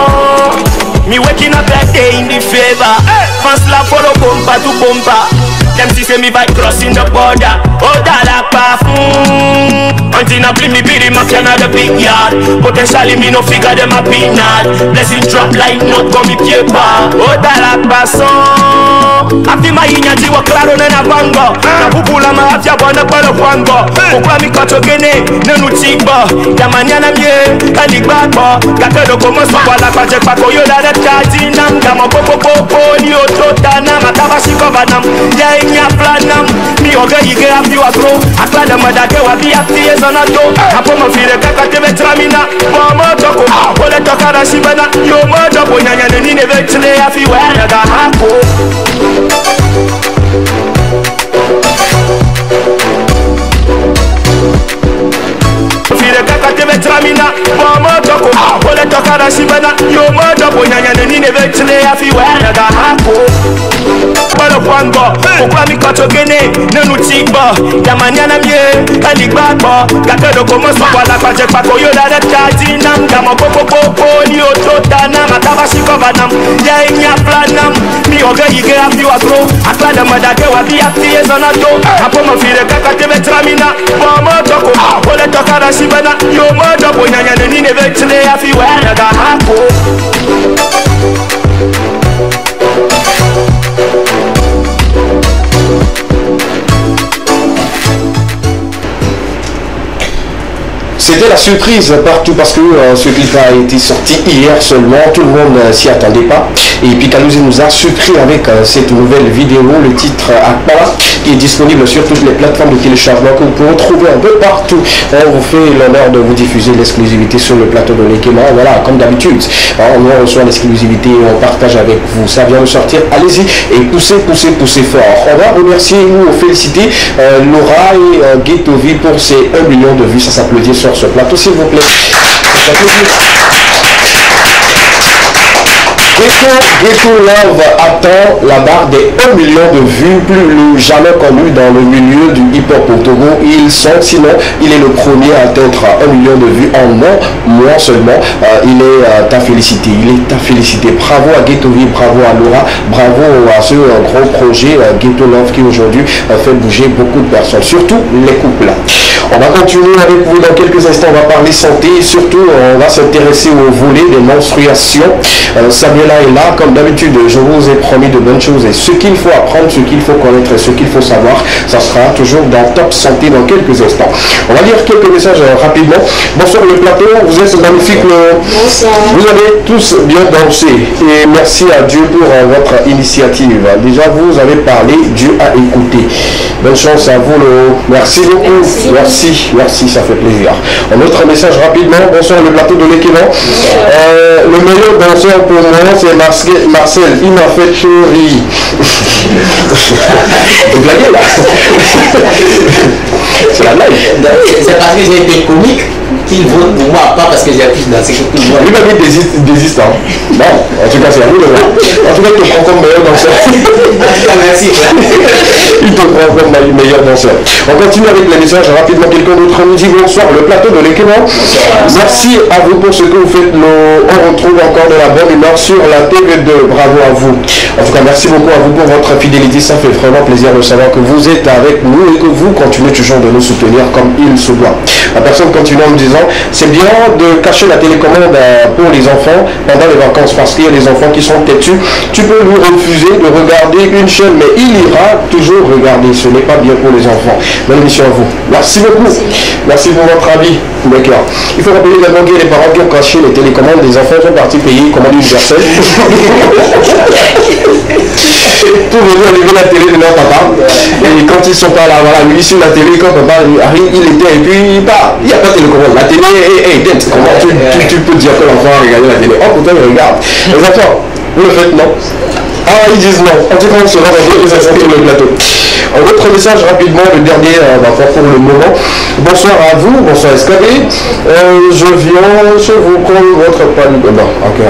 son. Me waking up that day in the favor. Fans la follow bomba to bomba. them see me by crossing the border. Oh, Dalapa, until I bring me be the mafia na the big yard. Potentially me no figure them a peanut. Blessing drop like not come me paper. Oh, Dalapa song. Afi mayinya jiwa claro na bango. Na bubula ma afya bona palo kwango. Okwa mi koto gene nenu chigbo. Yamanyana mie kaligbapo. Kakedo komo swala kwa jekpa koyo la de kaji nam. Kamo popo ni otota nam. Ataba shikova nam. Ya inya planam. Mi oge yige afi wa grow. Akla de madake wa bi afi ezonato. Apo mo fire kaka tebe tramina. Momo toko. Ole tokara shibana. Yo mo toko nyanya nini neve chile afi wera da hapo. Fire kaka tebe tramina. Momo toko. Ole tokara shibana. Yo mo toko nyanya nini neve chile afi wera da hapo. Palo kwango, okwa mi koto gene nenu chigbo. Yamanyana mie kaligbapo. Kakedo komo swala kwa jekpa koyo la de kaji nam. Kamo popo ni otota nam. Ataba shikova nam. Ya inya planam. Mi oge yige afi wa grow. Akla de madake wa bi afi ezonato. Apo mo fire kaka tebe tramina. Momo toko. Ole tokara shibana. Yo mo toko nyanya neni neve chile afi wera da hapo. C'était la surprise partout parce que ce clip a été sorti hier seulement, tout le monde s'y attendait pas. Et puis Kalouzi nous a surpris avec cette nouvelle vidéo, le titre Akpala, qui est disponible sur toutes les plateformes de téléchargement que vous pouvez retrouver un peu partout. On vous fait l'honneur de vous diffuser l'exclusivité sur le plateau de l'Ekema. Voilà, comme d'habitude, on reçoit l'exclusivité et on partage avec vous. Ça vient de sortir, allez-y et poussez fort. On va remercier, nous féliciter Laura et Ghettovi pour ces 1 million de vues. Ça s'applaudit sur ce plateau, s'il vous plaît. Ghetto Love atteint la barre des 1 million de vues, plus jamais connu dans le milieu du hip-hop au Togo. Sinon, il est le premier à atteindre 1 million de vues en un mois seulement. Il est à féliciter, Bravo à Ghettovi, bravo à Laura, bravo à ce gros projet Ghetto Love qui aujourd'hui fait bouger beaucoup de personnes, surtout les couples. On va continuer avec vous dans quelques instants, on va parler santé et surtout on va s'intéresser au volet des menstruations. Samuela est là, comme d'habitude je vous ai promis de bonnes choses et ce qu'il faut apprendre, ce qu'il faut connaître et ce qu'il faut savoir, ça sera toujours dans Top Santé dans quelques instants. On va lire quelques messages rapidement. Bonsoir le plateau, vous êtes magnifique. Bonsoir. Vous avez tous bien dansé et merci à Dieu pour votre initiative. Déjà vous avez parlé, Dieu a écouté. Bonne chance à vous. Merci beaucoup. Merci, ça fait plaisir. Un autre message rapidement. Bonsoir le plateau de l'Ekema. Le meilleur danseur pour moi c'est Marcel. Il m'a fait rire. Vous blaguez là. C'est la blague. C'est parce que j'ai été comique qu'il vote pour moi, pas parce que j'ai appris dans ce que tout le monde. Lui-même il désiste. Hein. Bon, en tout cas c'est à vous de voir. En tout cas il te prend comme meilleur danseur. Merci. Il te prend comme meilleur danseur. On continue avec les messages rapidement. Quelqu'un d'autre nous dit bonsoir le plateau de l'Ekema. Merci à vous pour ce que vous faites. On retrouve encore de la bonne humeur sur la TV2. Bravo à vous. En tout cas merci beaucoup à vous pour votre fidélité. Ça fait vraiment plaisir de savoir que vous êtes avec nous et que vous continuez toujours de nous soutenir comme il se doit. La personne continue en me disant c'est bien de cacher la télécommande pour les enfants pendant les vacances parce qu'il y a des enfants qui sont têtus. Tu peux lui refuser de regarder une chaîne mais il ira toujours regarder. Ce n'est pas bien pour les enfants. Bonne mission à vous. Merci beaucoup. Merci pour votre avis. D'accord. Il faut rappeler également qu'il y a des parents qui ont caché les télécommandes des enfants sont partis payer commande universelle. Pour venir allumer la télé de leur papa. Et quand ils sont pas là, voilà, lui sur la télé, quand papa arrive, il était et puis il part. Il n'y a pas de télécommande. La télé est tête. Comment tu peux dire que l'enfant a regardé la télé? Oh pourtant il regarde. Les enfants, vous le faites non? Ah, ils disent non. En tout cas, on sera dans quelques instants sur le plateau. Un autre message rapidement, le dernier pour le moment. Bonsoir à vous, bonsoir Escabé. Je viens chez vous prendre votre panier. Non, ok,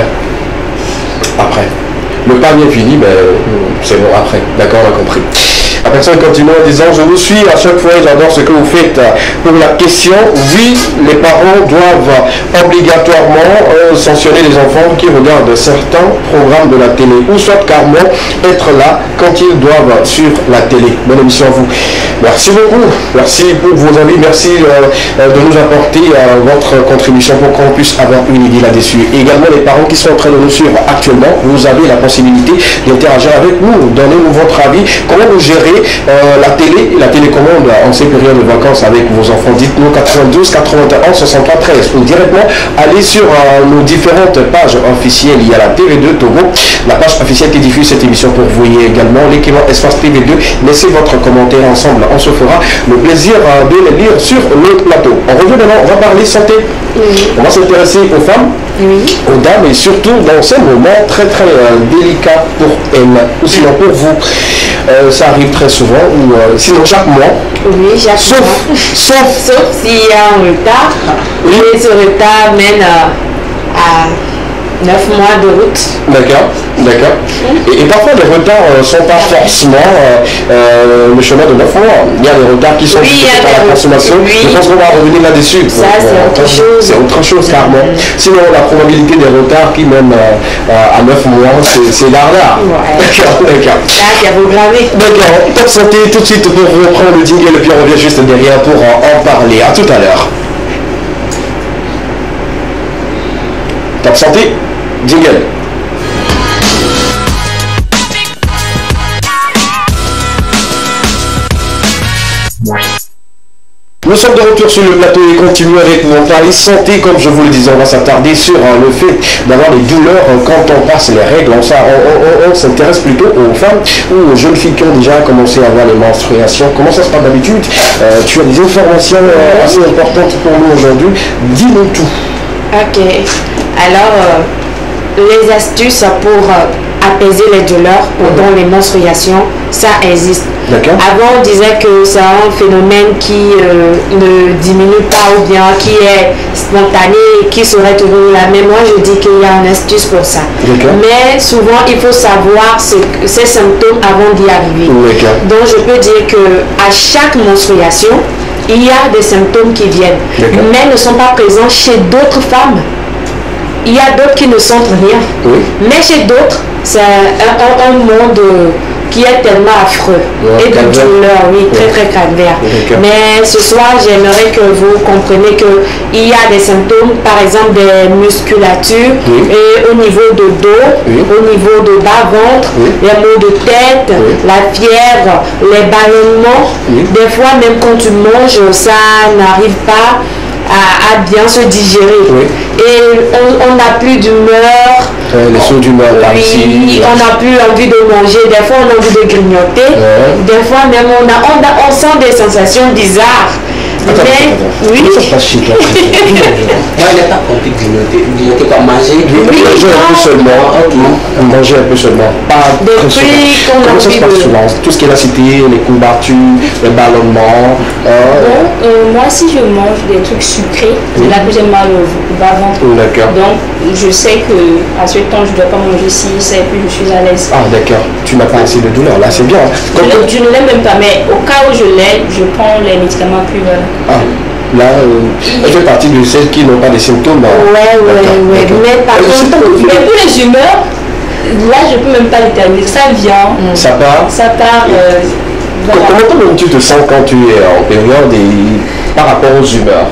après. Le panier fini, mais c'est bon, après. D'accord, on a compris. La personne continue en disant, je vous suis à chaque fois et j'adore ce que vous faites. Pour la question, oui, les parents doivent obligatoirement sanctionner les enfants qui regardent certains programmes de la télé, ou soit carrément être là quand ils doivent suivre la télé. Bonne émission à vous. Merci beaucoup. Merci pour vos avis. Merci de nous apporter votre contribution pour qu'on puisse avoir une idée là-dessus. Et également les parents qui sont en train de nous suivre actuellement, vous avez la possibilité d'interagir avec nous, donnez-nous votre avis, comment vous gérez la télé, la télécommande en ces périodes de vacances avec vos enfants. Dites-nous 92 81 63 13 ou directement allez sur nos différentes pages officielles. Il y a la TV2 Togo, la page officielle qui diffuse cette émission pour vous. Il y a également l'équivalent Espace TV2. Laissez votre commentaire ensemble, on se fera le plaisir de les lire sur le plateau. On revient maintenant, on va parler santé. On va s'intéresser aux femmes, aux dames et surtout dans ces moments très délicats pour elles, ou sinon pour vous. Ça arrive très souvent, ou sinon chaque mois. Oui, chaque mois. Sauf s'il y a un retard. Et ce retard mène à 9 mois de route. D'accord. Et parfois les retards ne sont pas forcément le chemin de 9 mois. Il y a des retards qui sont par la consommation. Je pense qu'on va revenir là-dessus. Ça, c'est autre chose. C'est autre chose, carrément. Sinon, la probabilité des retards qui mènent à 9 mois, c'est l'ardard. D'accord. Là, il y a vos gravés. D'accord. Top santé, tout de suite pour reprendre le jingle et puis on revient juste derrière pour en parler. À tout à l'heure. Top santé, jingle. Nous sommes de retour sur le plateau et continuons avec mon parler santé. Comme je vous le disais, on va s'attarder sur le fait d'avoir des douleurs quand on passe les règles. On s'intéresse plutôt aux femmes ou aux jeunes filles qui ont déjà commencé à avoir les menstruations. Comment ça se passe d'habitude? Tu as des informations assez importantes pour nous aujourd'hui. Dis-nous tout. Ok. Alors, les astuces pour apaiser les douleurs pendant les menstruations, ça existe. Avant, on disait que c'est un phénomène qui ne diminue pas ou bien qui est spontané et qui serait toujours là. Mais moi, je dis qu'il y a une astuce pour ça. Mais souvent, il faut savoir ces symptômes avant d'y arriver. Donc, je peux dire qu'à chaque menstruation, il y a des symptômes qui viennent, mais ne sont pas présents chez d'autres femmes. Il y a d'autres qui ne sentent rien, mais chez d'autres, c'est un monde qui est tellement affreux et de douleur, très calvaire. Mais ce soir, j'aimerais que vous compreniez qu'il y a des symptômes, par exemple des musculatures, et au niveau de dos, au niveau de bas-ventre, les maux de tête, la fièvre, les ballonnements. Des fois, même quand tu manges, ça n'arrive pas à bien se digérer. Et on n'a plus d'humeur. Les sauts d'humeur, on n'a plus envie de manger. Des fois, on a envie de grignoter. Des fois, même, on sent des sensations bizarres. Ça se passe chez toi. Moi, il n'est pas compris grignoter comme manger. Manger un peu seulement. Manger un peu seulement. Pas très souvent. Comment ça se passe souvent? Tout ce qu'elle a cité, les courbatures, les ballonnements. Moi, si je mange des trucs sucrés, c'est là que j'ai mal au bas-ventre. Donc, je sais qu'à ce temps, je ne dois pas manger si et puis je suis à l'aise. Ah, d'accord. Tu n'as pas assez de douleur. Là, c'est bien. Je ne l'ai même pas, mais au cas où je l'ai, je prends les médicaments plus. Là, elle fait partie de celles qui n'ont pas de symptômes. Mais par contre, mais pour les humeurs, là, je ne peux même pas déterminer. Ça vient. Ça part. Voilà. Comment tu te sens quand tu es en période et par rapport aux humeurs?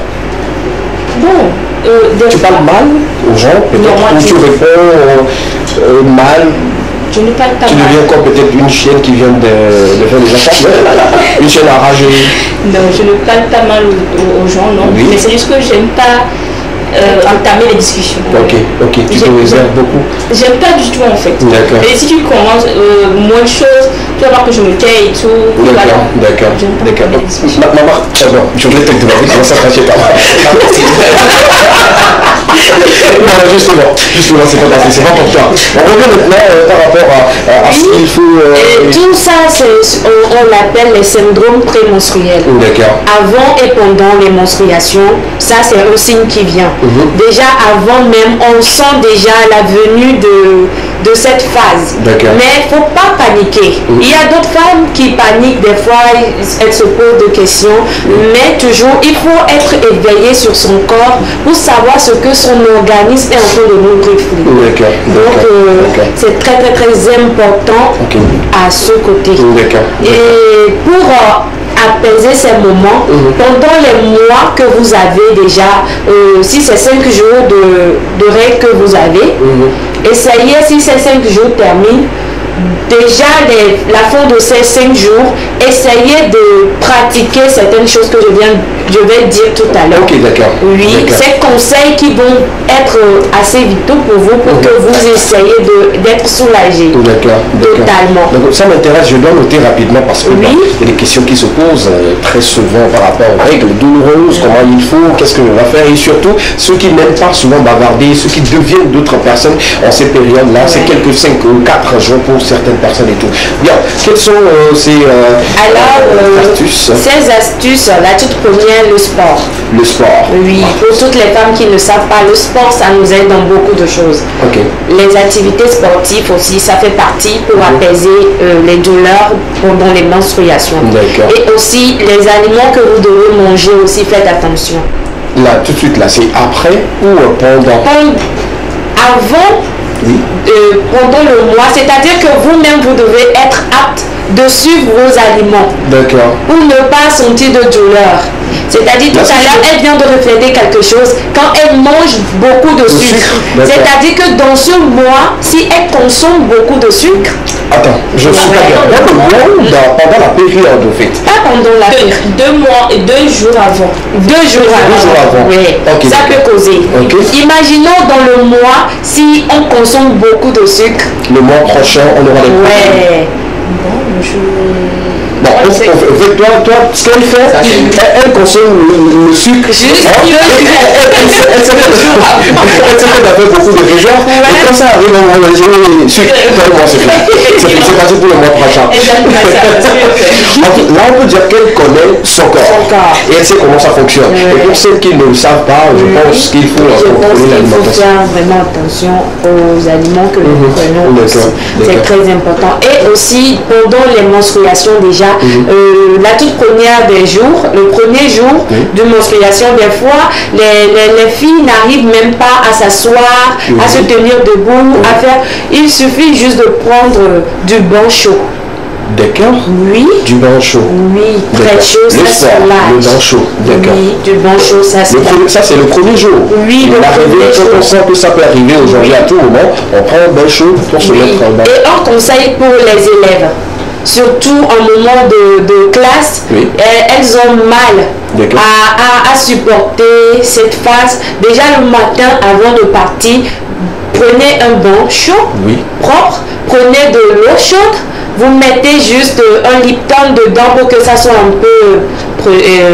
Bon, tu parles mal aux gens, peut-être, ou tu réponds mal? Je ne parle pas tu deviens comme peut-être une chienne qui vient de faire des affaires. Une chienne enragée. Non, je ne parle pas mal aux gens, non. Mais c'est juste que j'aime pas entamer les discussions. Ok, tu te réserves beaucoup. J'aime pas du tout en fait. Et si tu commences moins de choses, tu vas voir que je me tais et tout. D'accord. Maman, je voulais te demander comment ça se passe chez toi. justement, c'est fantastique, c'est pas pour toi. On revient maintenant par rapport à ce qu'il faut... Tout ça, on l'appelle les syndromes prémenstruels. D'accord. Avant et pendant les menstruations, ça c'est un signe qui vient. Déjà avant même, on sent déjà la venue de cette phase. Mais il ne faut pas paniquer. Il y a d'autres femmes qui paniquent, des fois elles se posent des questions, mais toujours il faut être éveillé sur son corps pour savoir ce que son organisme est en train de nous griffer. Donc c'est très très très important à ce côté. Et pour apaiser ces moments, pendant les mois que vous avez déjà, si c'est 5 jours de règles que vous avez, essayez, si ces 5 jours terminent, déjà la fin de ces 5 jours, essayez de pratiquer certaines choses que je vais dire tout à l'heure. Oui, ces conseils qui vont être assez vitaux pour vous, pour que vous essayez d'être soulagé. Totalement. Donc, ça m'intéresse, je dois noter rapidement parce que il y a des questions qui se posent très souvent par rapport aux règles douloureuses, comment il faut, qu'est-ce que l'on va faire, et surtout ceux qui n'aiment pas souvent bavarder, ceux qui deviennent d'autres personnes en ces périodes-là, c'est quelques 5 ou 4 jours pour certaines personnes et tout. Bien, quelles sont ces astuces? Ces astuces, la toute première, le sport. Le sport. Oui, pour toutes les femmes qui ne savent pas, le sport, ça nous aide dans beaucoup de choses. Les activités sportives aussi, ça fait partie pour apaiser les douleurs pendant les menstruations. Et aussi, les aliments que vous devez manger aussi, faites attention. Là, tout de suite, là, c'est après ou pendant? Avant, pendant le mois, c'est-à-dire que vous-même, vous devez être apte de suivre vos aliments pour ne pas sentir de douleur. C'est-à-dire, tout à l'heure, elle vient de refléter quelque chose quand elle mange beaucoup de sucre. C'est-à-dire que dans ce mois, si elle consomme beaucoup de sucre... Attends, je suis pas bien. Pendant la période, en fait. Pas pendant la période. 2 mois et 2 jours avant. 2 jours avant. Oui, ça peut causer. Imaginons dans le mois, si on consomme beaucoup de sucre. Le mois prochain, on aura des problèmes. Bon, toi, ce qu'elle fait, elle consomme le sucre. Elle s'est fait d'abord beaucoup de régions. Et quand ça arrive, on va manger le sucre. C'est parti pour le mois prochain. Là, on peut dire qu'elle connaît son corps. Et elle sait comment ça fonctionne. Et pour celles qui ne le savent pas, je pense qu'il faut contrôler l'alimentation. Il faut faire vraiment attention aux aliments que nous prenons aussi. C'est très important. Et aussi, pendant les menstruations déjà, la toute première des jours, le premier jour de menstruation, des fois, les filles n'arrivent même pas à s'asseoir, à se tenir debout, à faire. Il suffit juste de prendre du bain chaud. D'accord. Oui. Du bain chaud. Oui, très chaud, ça soulage. Le bain chaud. D'accord. Oui, du bain chaud, ça soulage. Ça, c'est le premier jour. Oui, le premier jour. Quand on sent que ça peut arriver aujourd'hui à tout moment, on prend un bain chaud pour se mettre en bain. Et un conseil pour les élèves, surtout en moment de classe, elles ont mal à supporter cette phase. Déjà le matin, avant de partir, prenez un bain chaud, propre, prenez de l'eau chaude, vous mettez juste un Lipton dedans pour que ça soit un peu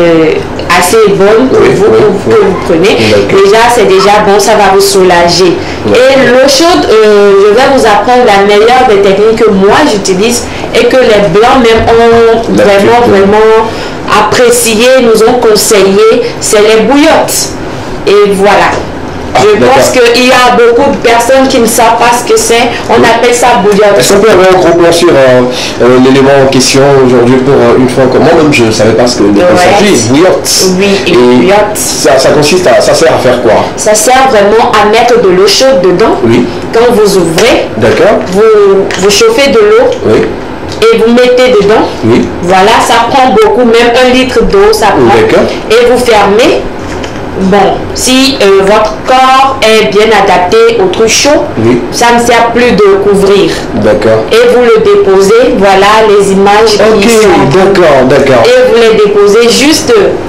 assez bon pour vous, que vous prenez. Déjà, c'est déjà bon, ça va vous soulager. Et l'eau chaude, je vais vous apprendre la meilleure des techniques que moi j'utilise et que les blancs même ont vraiment apprécié, nous ont conseillé, c'est les bouillottes. Et voilà. Je pense qu'il y a beaucoup de personnes qui ne savent pas ce que c'est. On appelle ça bouillotte. Est-ce qu'on peut avoir un gros plan sur l'élément en question aujourd'hui pour une fois comme moi-même je ne savais pas ce que s'agit. Bouillotte. Oui, et bouillotte. Ça consiste à, ça sert à faire quoi? Ça sert vraiment à mettre de l'eau chaude dedans. Oui. Quand vous ouvrez, vous chauffez de l'eau. Oui. Et vous mettez dedans. Oui. Voilà, ça prend beaucoup, même 1 litre d'eau, ça prend. Et vous fermez. Bon, si votre corps est bien adapté au truc chaud, ça ne sert plus de couvrir. D'accord. Et vous le déposez, voilà les images qui sont. D'accord. Et vous les déposez juste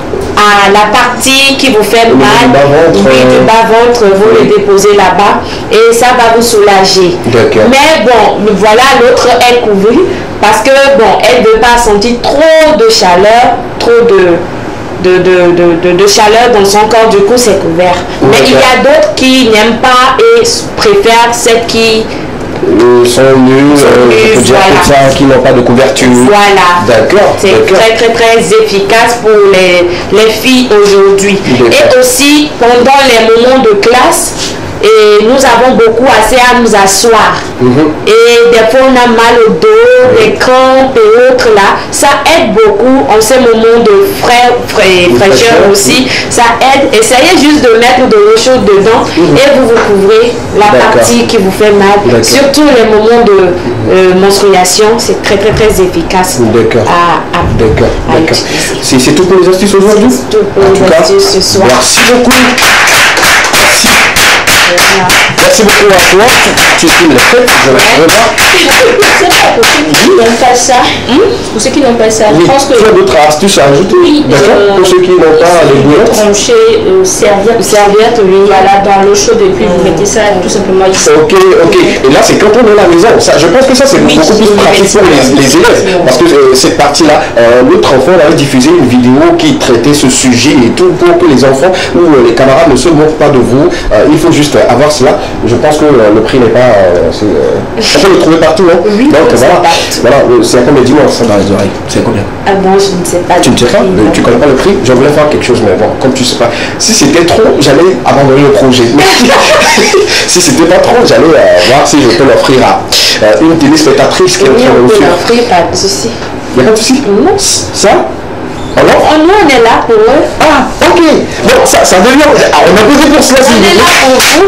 à la partie qui vous fait mal, du bas-ventre, vous le déposez là-bas et ça va vous soulager. Mais bon, voilà, l'autre est couvert parce que bon, elle ne veut pas sentir trop de chaleur, trop de de chaleur dans son corps, du coup c'est couvert. Mais il y a d'autres qui n'aiment pas et préfèrent celles qui sont nuls, voilà. Qui n'ont pas de couverture. Voilà. D'accord. C'est très efficace pour les filles aujourd'hui. Et aussi pendant les moments de classe, et nous avons beaucoup assez à nous asseoir. Et des fois on a mal au dos, les crampes et autres là. Ça aide beaucoup en ces moments de fraîcheur aussi. Ça aide. Essayez juste de mettre de l'eau chaude dedans et vous couvrez la partie qui vous fait mal. Surtout les moments de menstruation, c'est très efficace. D'accord. C'est tout pour les astuces aujourd'hui? C'est tout pour les astuces ce soir. Merci beaucoup. Merci beaucoup à toi. Tu filmes les fêtes, je vais revoir. C'est pas possible. Ils n'aiment pas ça. Pour ceux qui n'ont pas ça, je pense que. Tu as d'autres astuces à ajouter? Oui. D'accord. Pour ceux qui n'ont pas les boulettes. Trancher, serviette, oui. Voilà, dans l'eau chaude et puis vous mettez ça tout simplement ici. Ok. Et là, c'est quand on est à la maison. Ça, je pense que ça, c'est beaucoup plus pratique pour les élèves. Parce que cette partie-là, l'autre enfant avait diffusé une vidéo qui traitait ce sujet et tout pour que les enfants ou les camarades ne se moquent pas de vous. Il faut juste avoir cela. Je pense que le prix n'est pas... on peut le trouver partout, hein? Oui, donc voilà, c'est à combien dimanche ça dans les oreilles? C'est combien? Ah bon, je ne sais pas. Tu ne sais pas? Tu connais pas le prix? Je voulais faire quelque chose, mais bon, comme tu sais pas. Si c'était trop, j'allais abandonner le projet. Si c'était pas trop, j'allais voir si je peux l'offrir à une téléspectatrice qui est en train de le faire. On peut l'offrir, pas de souci. Il n'y a pas de souci? Ça? Alors? Nous, on est là pour eux. Ah, ok. Bon, ça devient... on a posé pour cela. On est là pour vous.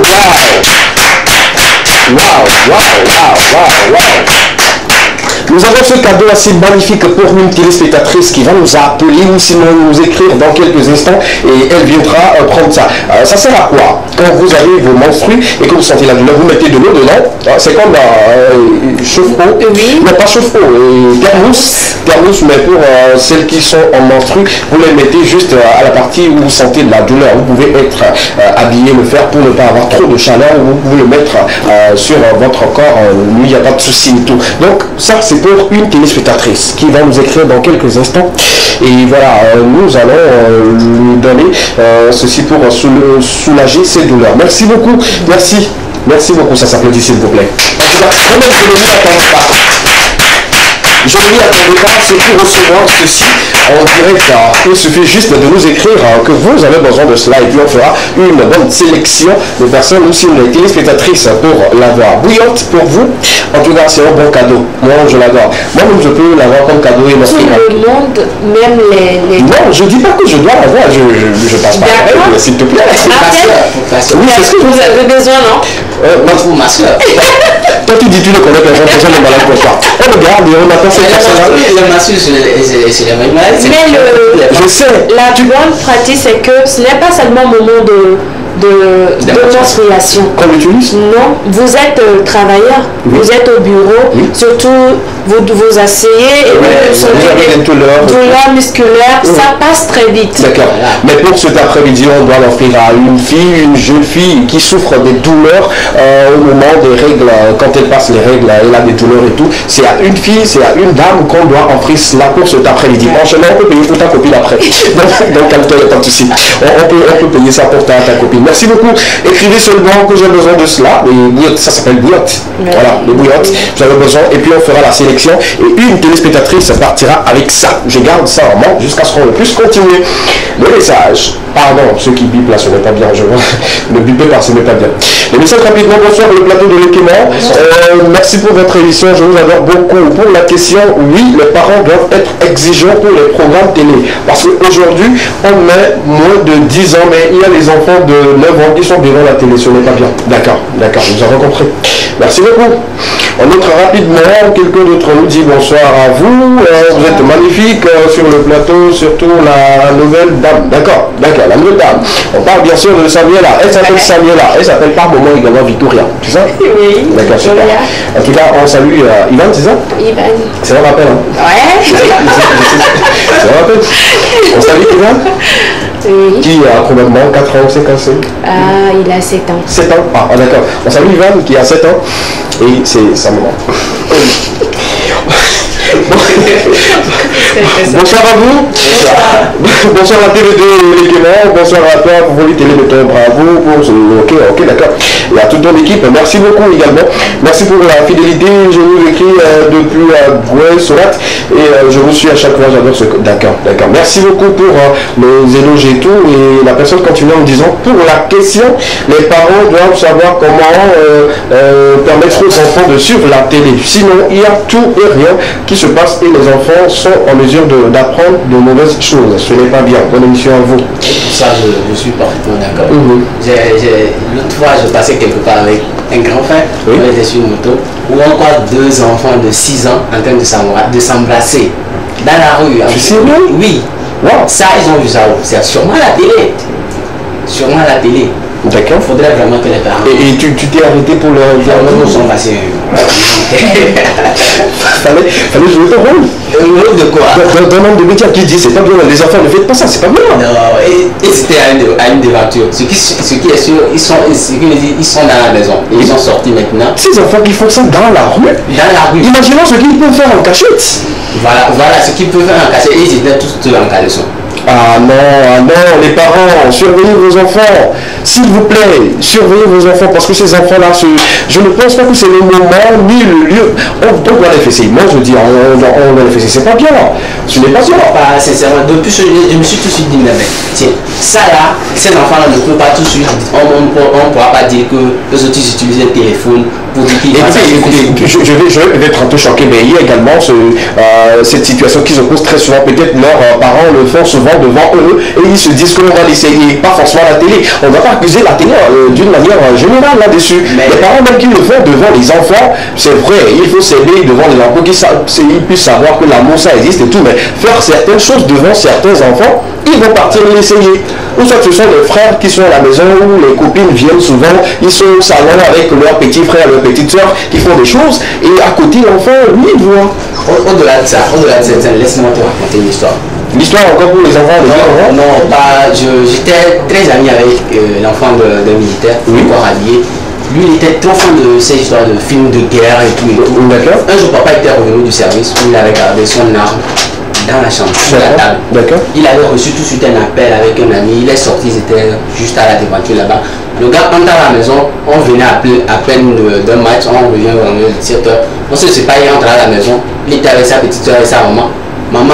Wow. Nous avons ce cadeau assez magnifique pour une téléspectatrice qui va nous appeler ou sinon nous écrire dans quelques instants et elle viendra prendre ça. Ça sert à quoi? Quand vous avez vos menstrues et que vous sentez la douleur, vous mettez de l'eau dedans. C'est comme chauffe-eau. Oui. Mais pas chauffe-eau. Thermos, mais pour celles qui sont en menstrues, vous les mettez juste à la partie où vous sentez de la douleur. Vous pouvez être habillé, le faire pour ne pas avoir trop de chaleur ou vous pouvez le mettre sur votre corps. Lui, il n'y a pas de souci et tout. Donc, ça, c'est pour une téléspectatrice qui va nous écrire dans quelques instants. Et voilà, nous allons lui donner ceci pour soulager ses douleurs. Merci beaucoup. Merci beaucoup. Ça s'applaudit, s'il vous plaît. En tout cas, je ne m'y attendais pas, c'est pour recevoir ceci en direct. Il suffit juste de nous écrire que vous avez besoin de cela et puis on fera une bonne sélection de personnes ou si on est téléspectatrice pour l'avoir bouillante pour vous. En tout cas, c'est un bon cadeau. Moi, je l'adore. Moi-même, je peux l'avoir comme cadeau et tout le monde, même les... Non, je dis pas que je dois l'avoir. Je passe par la règle, s'il te plaît. Oui, c'est ce que vous avez besoin, non? Ma soeur. Toi, tu dis tu ne connais personne n'est malade pour toi. On regarde et on attend cette personne-là. La massue, c'est la même malade. Mais je sais. La bonne pratique, c'est que ce n'est pas seulement au moment de menstruation. Qu'on l'utilise? Non, vous êtes travailleur, vous êtes au bureau, surtout vous vous asseyez et vous avez des douleurs musculaires, ça passe très vite. D'accord. Mais pour cet après-midi, on doit l'offrir à une jeune fille qui souffre des douleurs au moment des règles, quand elle passe les règles, elle a des douleurs et tout. C'est à une fille, c'est à une dame qu'on doit offrir cela pour cet après-midi. Franchement, on peut payer pour ta copine après. Donc, calme-toi, il n'y a pas de souci. On peut payer ça pour ta copine. Merci beaucoup. Écrivez seulement que j'ai besoin de cela. Ça s'appelle bouillotte. Voilà, les bouillottes. Vous avez besoin. Et puis on fera la sélection. Et une téléspectatrice partira avec ça. Je garde ça en main jusqu'à ce qu'on puisse continuer. Le message. Pardon, ceux qui bipent là, ce n'est pas bien. Je vois. Ne bipez pas, ce n'est pas bien. Les messages rapidement. Bonsoir, le plateau de l'équipement. Merci pour votre émission. Je vous adore beaucoup. Pour la question, oui, les parents doivent être exigeants pour les programmes télé. Parce qu'aujourd'hui, on met moins de 10 ans, mais il y a les enfants de 9 ans qui sont devant la télé, ce n'est pas bien. D'accord, nous avons compris. Merci beaucoup. On note rapidement, quelqu'un d'autre nous dit bonsoir à vous. Vous êtes magnifique sur le plateau, surtout la nouvelle dame. D'accord, la nouvelle dame. On parle bien sûr de Samuela. Elle s'appelle Samuela. Elle s'appelle par moment également Victoria. C'est ça? Oui. D'accord, super. En tout cas, on salue Ivan, c'est ça? Ivan. C'est un rappel, hein? Ouais. C'est un rappel. On salue Ivan? Oui. Qui a probablement 4 ans ou 5 ans? Ah, il a 7 ans. 7 ans? Ah, d'accord. On salue Ivan qui a 7 ans. Et c'est sa maman. Bonsoir à vous. Bonsoir à TV2 Léguement. Bonsoir à toi pour Voli Télé de ton bravo. Ok, d'accord. Et à toute ton équipe, merci beaucoup également. Merci pour la fidélité. Je vous écris depuis Gouel, Solat. Et je vous suis à chaque fois. J'adore ce. D'accord. Merci beaucoup pour les éloges et tout. Et la personne continue en me disant pour la question, les parents doivent savoir comment permettre aux enfants de suivre la télé. Sinon, il y a tout et rien qui se passe et les enfants sont en mesure d'apprendre de mauvaises choses. Ce n'est pas bien. Bonne émission à vous. Ça, je suis parfaitement d'accord. L'autre fois, je passais quelque part avec un grand frère, on était sur une moto, ou encore deux enfants de 6 ans en train de s'embrasser dans la rue. Tu sais, oui. Wow. Ça, ils ont vu ça. C'est sûrement la télé. Sûrement la télé. D'accord. Il faudrait vraiment que les parents... Et tu t'es arrêté pour le... Nous sommes passés... fallait jouer ton rôle. Le rôle de quoi? D'un homme de métier qui dit c'est pas bien, les enfants ne faites pas ça, c'est pas bien. Non, et c'était à une devanture. Ce qui est sûr, ils sont dans la maison. Et ils sont sortis maintenant. Ces enfants qui font ça dans la rue. Dans la rue. Imaginons ce qu'ils peuvent faire en cachette. Voilà ce qu'ils peuvent faire en cachette. Et ils étaient tous en caleçon. Ah non, les parents, surveillez vos enfants. S'il vous plaît, surveillez vos enfants parce que ces enfants-là, je ne pense pas que c'est le moment ni le lieu. On doit les fesser. Moi, je dis, on doit les fesser. C'est pas bien. Ce n'est pas bien. Sincèrement, depuis ce jour, je me suis tout de suite dit, mais tiens, ça là, ces enfants-là ne peuvent pas tout de suite. On ne pourra pas dire que eux autres utilisent le téléphone pour dire qu'ils je vais être un peu choqué, mais il y a également cette situation qui se pose très souvent. Peut-être leurs parents le font souvent devant eux et ils se disent qu'on va l'essayer, pas forcément la télé. On ne va pas accuser la télé d'une manière générale là-dessus. Les parents même qui le font devant les enfants, c'est vrai, il faut s'aider devant les enfants pour qu'ils puissent savoir que l'amour ça existe et tout, mais faire certaines choses devant certains enfants, ils vont partir l'essayer. Ou soit ce sont les frères qui sont à la maison où les copines viennent souvent, ils sont au salon avec leurs petits frères, leurs petites soeurs qui font des choses et à côté l'enfant, lui, il voit. Au-delà de ça, laisse-moi te raconter une histoire. L'histoire encore pour les enfants? Non, j'étais très ami avec l'enfant d'un militaire, encore allié. Lui, il était trop fan de ces histoires de films de guerre et tout. D'accord. Un jour, papa était revenu du service où il avait gardé son arme dans la chambre, sur la table. D'accord. Il avait reçu tout de suite un appel avec un ami. Il est sorti, ils étaient juste à la devanture là-bas. Le gars entre à la maison, on venait à peine d'un match, on revient vers 17h. On se sépare, il entre à la maison. Il était avec sa petite soeur et sa maman. Maman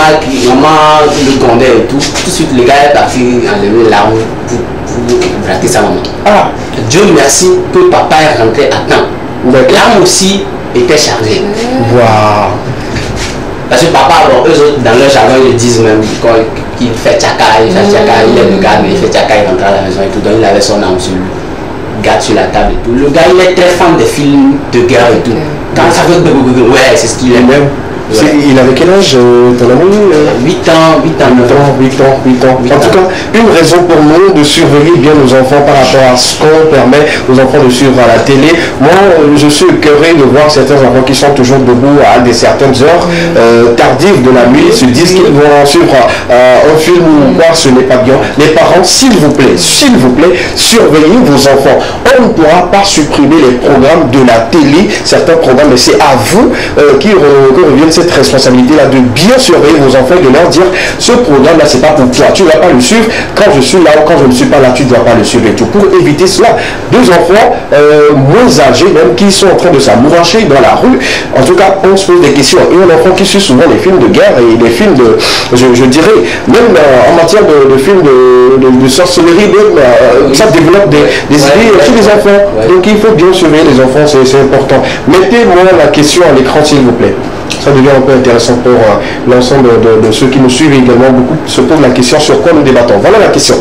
le grondait et tout. Tout de suite, le gars est parti enlever l'arme pour braquer sa maman. Ah. Dieu merci que papa est rentré à temps. L'arme aussi était chargée. Waouh. Parce que papa, bon, eux autres, dans leur jargon, ils disent même qu'il fait tchaka, il est le gars, mais il fait tchaka, il rentre à la maison et tout. Donc il avait son arme sur lui, garde sur la table et tout. Le gars, il est très fan des films de guerre et tout. Quand ça fait ouais, c'est ce qu'il aime. Il avait quel âge, ton ami? 8 ans, 8 ans. En tout cas, une raison pour nous de surveiller bien nos enfants par rapport à ce qu'on permet aux enfants de suivre à la télé. Moi, je suis écœuré de voir certains enfants qui sont toujours debout à certaines heures tardives de la nuit, se disent qu'ils vont suivre un film ou quoi, ce n'est pas bien. Les parents, s'il vous plaît, surveillez vos enfants. On ne pourra pas supprimer les programmes de la télé, certains programmes, mais c'est à vous qui revient cette responsabilité-là de bien surveiller vos enfants et de leur dire ce programme-là, c'est pas pour toi. Tu ne vas pas le suivre quand je suis là ou quand je ne suis pas là, tu ne dois pas le suivre et tout. Pour éviter cela, deux enfants moins âgés, même qui sont en train de s'amouracher dans la rue, en tout cas, on se pose des questions. Et un enfant qui suit souvent les films de guerre et les films de, je dirais, même en matière de films de sorcellerie, même, ça développe des idées chez les enfants. Donc il faut bien surveiller les enfants, c'est important. Mettez-moi la question à l'écran, s'il vous plaît. Ça devient un peu intéressant pour l'ensemble de ceux qui nous suivent également. Beaucoup se posent la question sur quoi nous débattons. Voilà la question.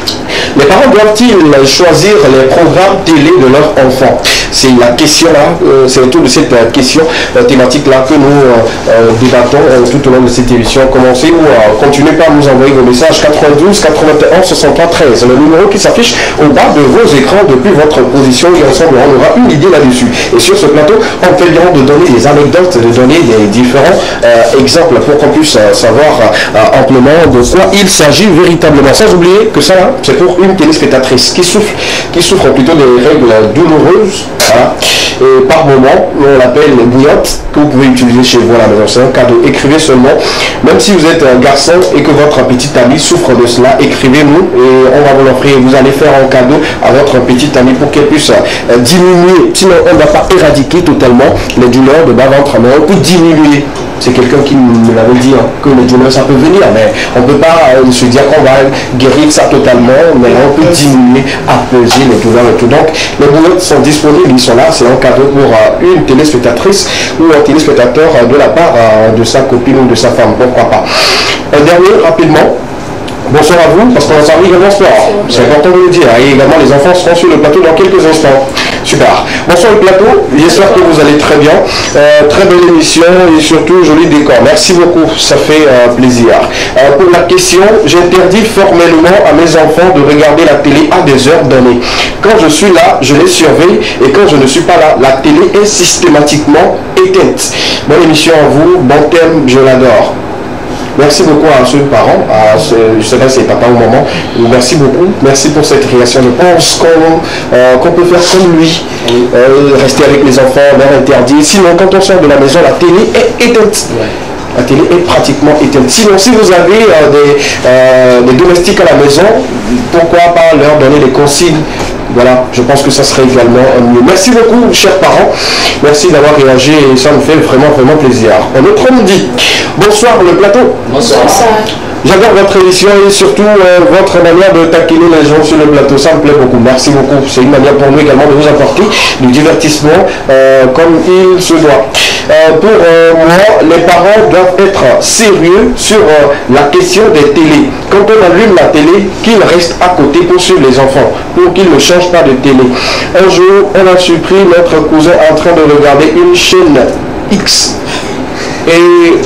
Les parents doivent-ils choisir les programmes télé de leurs enfants? C'est la question là, c'est autour de cette question thématique là que nous débattons tout au long de cette émission. Commencez ou continuez par nous envoyer vos messages 92 81 63 13, le numéro qui s'affiche au bas de vos écrans depuis votre position, et ensemble on aura une idée là-dessus. Et sur ce plateau, on fait bien de donner des anecdotes, de donner des différents exemples pour qu'on puisse savoir amplement de quoi il s'agit véritablement. Sans oublier que ça, c'est pour une téléspectatrice qui souffre plutôt des règles douloureuses Voilà. Et par moment, on l'appelle bouillotte, que vous pouvez utiliser chez vous à la maison. C'est un cadeau. Écrivez seulement. Même si vous êtes un garçon et que votre petite amie souffre de cela, écrivez-nous et on va vous l'offrir. Vous allez faire un cadeau à votre petite amie pour qu'elle puisse diminuer. Sinon, on ne va pas éradiquer totalement les douleurs de bas-ventre, mais on peut diminuer. C'est quelqu'un qui me l'avait dit, hein, que les douleurs ça peut venir, mais on ne peut pas se dire qu'on va guérir ça totalement, mais on peut diminuer, apaiser les douleurs et tout. Donc les boulettes sont disponibles, ils sont là, c'est un cadeau pour une téléspectatrice ou un téléspectateur de la part de sa copine ou de sa femme, pourquoi pas. Un dernier, rapidement. Bonsoir à vous, parce qu'on va parler également sport. C'est important de le dire. Et également, les enfants seront sur le plateau dans quelques instants. Super. Bonsoir le plateau. J'espère que vous allez très bien. Très belle émission et surtout joli décor. Merci beaucoup. Ça fait plaisir. Pour la question, j'interdis formellement à mes enfants de regarder la télé à des heures données. Quand je suis là, je les surveille et quand je ne suis pas là, la télé est systématiquement éteinte. Bonne émission à vous. Bon thème, je l'adore. Merci beaucoup à ceux parents, je ne sais pas si c'est papa ou maman, merci beaucoup, merci pour cette réaction. Je pense qu'on peut faire comme lui, rester avec les enfants, leur interdire. Sinon, quand on sort de la maison, la télé est éteinte. La télé est pratiquement éteinte. Sinon, si vous avez des domestiques à la maison, pourquoi pas leur donner des consignes? Voilà, je pense que ça serait également mieux. Merci beaucoup, chers parents. Merci d'avoir réagi et ça me fait vraiment, vraiment plaisir. On est trop dit. Bonsoir, le plateau. Bonsoir. J'adore votre émission et surtout votre manière de taquiner les gens sur le plateau. Ça me plaît beaucoup. Merci beaucoup. C'est une manière pour nous également de vous apporter du divertissement comme il se doit. Pour moi, les parents doivent être sérieux sur la question des télés. Quand on allume la télé, qu'ils restent à côté pour suivre les enfants, pour qu'ils ne changent pas de télé. Un jour, on a surpris notre cousin en train de regarder une chaîne X. Et...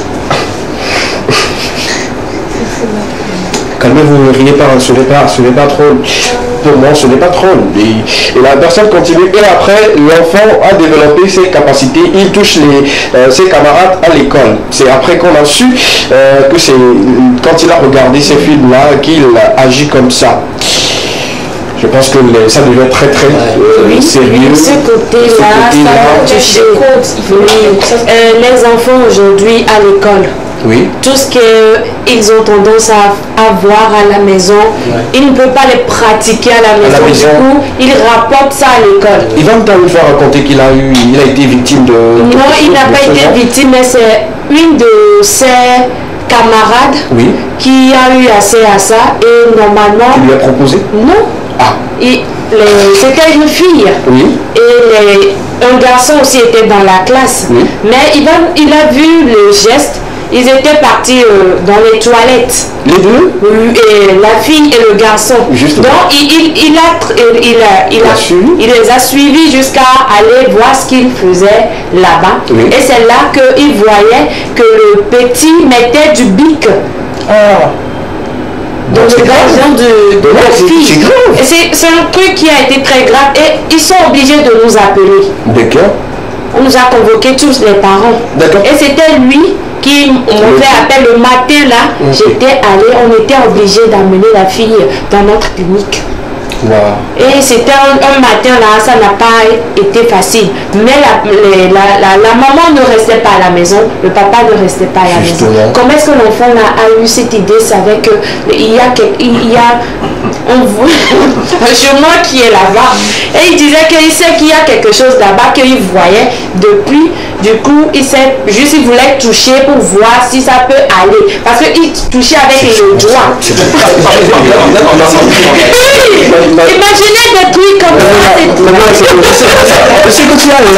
Calmez-vous, ne riez pas, ce n'est pas trop. Pour moi, ce n'est pas trop. Et la personne continue. Et après, l'enfant a développé ses capacités. Il touche ses camarades à l'école. C'est après qu'on a su que c'est quand il a regardé ces films-là qu'il agit comme ça. Je pense que ça devient très très sérieux. Ce côté-là, ça va toucher. Les enfants aujourd'hui à l'école. Oui. Tout ce qu'ils ont tendance à voir à la maison, ils ne peuvent pas les pratiquer à la maison. Du coup, ils rapportent ça à l'école. Il va me faire raconter qu'il a été victime de... Non, il n'a pas été victime, mais c'est une de ses camarades qui a eu accès à ça et normalement... Tu lui as proposé? Non. Ah. C'était une fille. Oui. Et un garçon aussi était dans la classe. Oui. Mais il a vu le geste. Ils étaient partis dans les toilettes. Les deux? Et la fille et le garçon. Justement. Donc il les a suivis jusqu'à aller voir ce qu'ils faisaient là-bas. Oui. Et c'est là qu'il voyait que le petit mettait du bic. Dans le garçon de la fille. Et c'est un truc qui a été très grave. Et ils sont obligés de nous appeler. D'accord. On nous a convoqués tous les parents. D'accord. Et c'était lui qui m'ont fait appel le matin là. J'étais allée, on était obligé d'amener la fille dans notre clinique. Wow. Et c'était un matin là, ça n'a pas été facile. Mais la maman ne restait pas à la maison, le papa ne restait pas à la maison. Comment est-ce que l'enfant a eu cette idée? C'est avec il y a un chemin qui est là-bas. Et il disait qu'il sait qu'il y a quelque chose là-bas qu'il voyait depuis. Du coup, il voulait toucher pour voir si ça peut aller. Parce qu'il touchait avec le doigt. Imaginez des trucs comme ça. Tu sais que tu as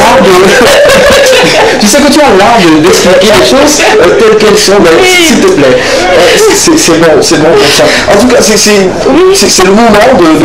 l'art d'expliquer les choses telles qu'elles sont, mais s'il te plaît. C'est bon pour ça. En tout cas, c'est le moment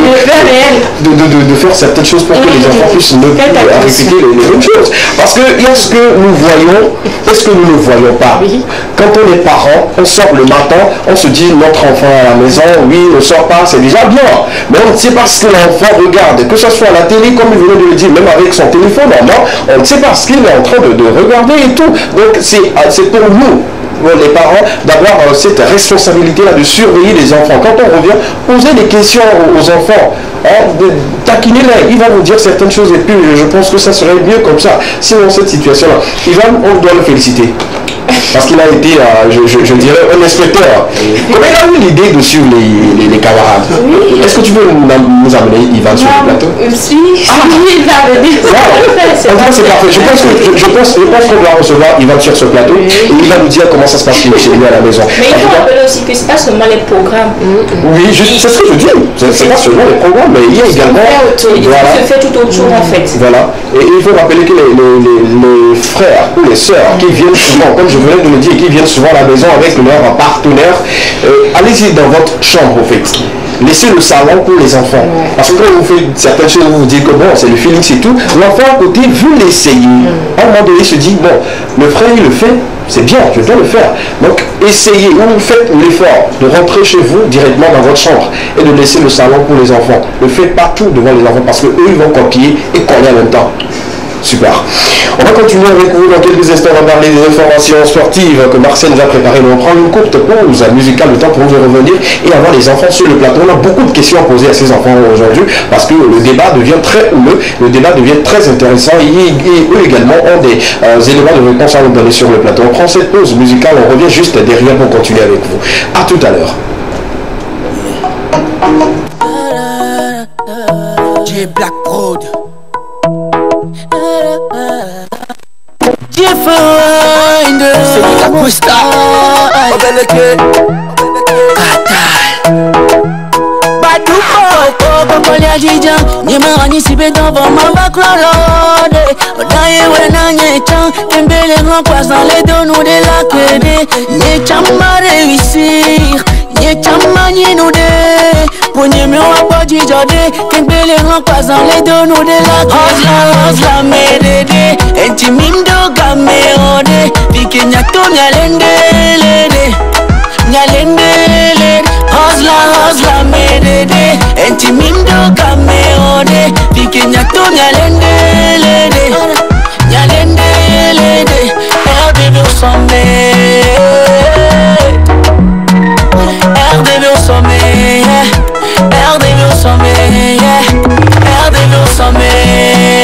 de faire certaines choses pour que les enfants puissent répéter les bonnes choses. Parce que est-ce que nous voyons, est-ce que nous ne voyons pas? Quand on est parents, on sort le matin, on se dit notre enfant à la maison, oui, ne sort pas, c'est déjà bien. Mais on ne sait pas ce que l'enfant regarde, que ce soit à la télé, comme il venait de le dire, même avec son téléphone en main, on ne sait pas ce qu'il est en train de regarder et tout. Donc c'est pour nous. les parents d'avoir cette responsabilité-là de surveiller les enfants. Quand on revient, poser des questions aux enfants, taquiner-les, il va vous dire certaines choses et puis je pense que ça serait mieux comme ça. Sinon, cette situation-là, Ivan, on doit le féliciter. Parce qu'il a été, je dirais, un inspecteur. Comment il a eu l'idée de suivre les camarades? Oui. Est-ce que tu veux nous amener Ivan sur le plateau? Si, il va venir. C'est parfait. Je pense qu'on doit recevoir Ivan sur ce plateau et il va nous dire comment ça se passe chez lui à la maison. Mais il faut rappeler aussi que ce n'est pas seulement les programmes. Oui, c'est ce que je dis. C'est pas seulement les programmes, mais il y a également... Voilà. Il se fait tout autour en fait. Voilà. Et il faut rappeler que les frères ou les sœurs qui viennent souvent, comme je venais de le dire, qui viennent souvent à la maison avec leur partenaire, allez-y dans votre chambre au fait. Laissez le salon pour les enfants. Parce que quand vous faites certaines choses, vous vous dites que bon, c'est le feeling, c'est tout. L'enfant à côté veut l'essayer. À un moment donné, il se dit, bon, le frère, il le fait, c'est bien, je dois le faire. Donc, essayez, ou faites l'effort de rentrer chez vous directement dans votre chambre et de laisser le salon pour les enfants. Ne faites pas tout devant les enfants parce qu'eux, ils vont copier et coller en même temps. Super. On va continuer avec vous dans quelques instants. On va parler des informations sportives que Marcel nous a préparées. On va prendre une courte pause musicale, le temps pour nous revenir et avoir les enfants sur le plateau. On a beaucoup de questions à poser à ces enfants aujourd'hui parce que le débat devient très houleux, le débat devient très intéressant et eux également ont des éléments de réponse à nous donner sur le plateau. On prend cette pause musicale, on revient juste derrière pour continuer avec vous. A tout à l'heure. J Black Prod. C'est questa Obeleke Baduko Jija Nyemani sibe devant ma baclorode Odaye wena nyechan Tembele remplace dans les deux nous de la quede Nyechan ma réussir Nyechan ma nyinoude Pour nyeme wapa jijade Tembele remplace dans les deux nous de la quede Osla medede Enti mimdo gameode Pike nyato nyalende Nyalende Osla medede Enti mimdo gameode Pike nyato nyalende Nyalende RDV au sommet RDV au sommet RDV au sommet RDV au sommet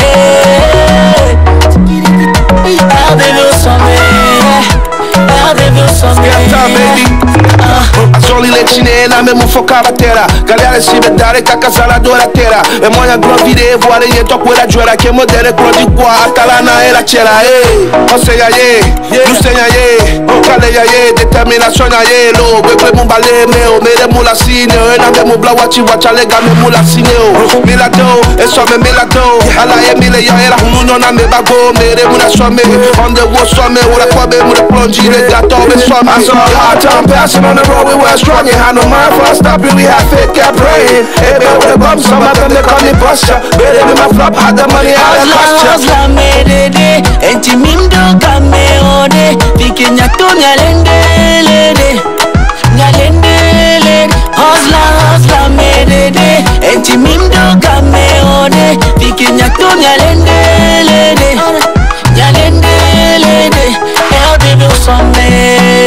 RDV au sommet RDV au sommet Azoli lecine na mesmo focava terra Galera se vedare ca casala dora terra E moia grovire voare ye to quella giora Che modere crodi qua atalana e la cera Osseia ye, Lusteia ye Kaleia ye, determinazione ye Lo, bebe mumbale meo Mere mula sineo, e na demo bla wachi wacha lega me mula sineo Milado, e so me milado Ala e mile ya era hunu na me bago Mere muna some, on the wall some Ura kwa be muna plongire gato be some I saw a hard time passing on the road we were strong, you had no mind for stopping, we had faith, kept praying. Hey, baby, with the bumps, some of them, they call me Buster. Better than my flop, had the money, I had a cost. Osla medede, enti mimdo gameode, pike nyato nyalende, nyalende. Osla medede, enti mimdo gameode, pike nyato nyalende, nyalende. RDV au sommet.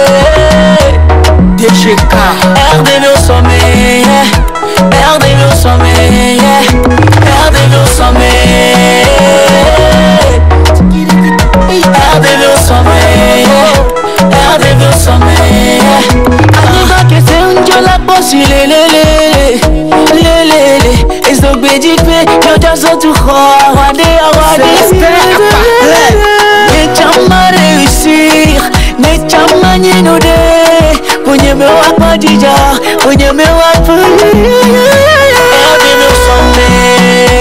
DGK RDV au sommet RDV au sommet RDV au sommet RDV au sommet RDV au sommet Arriva que c'est un dieu la bosse lélé Ezogbe dikpe Yoda sotu Wade Nechama réussir Nechama nyinoude Onyeme wapa dija Onyeme wapa RDV au sommet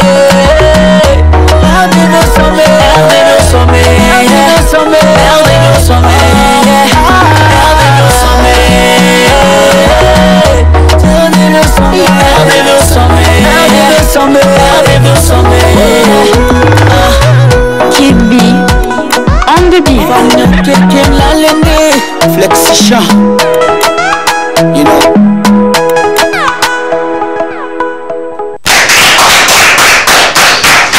RDV au sommet RDV au sommet RDV au sommet RDV au sommet RDV au sommet RDV au sommet RDV au sommet RDV au sommet Kid B on the beat Flexisha you know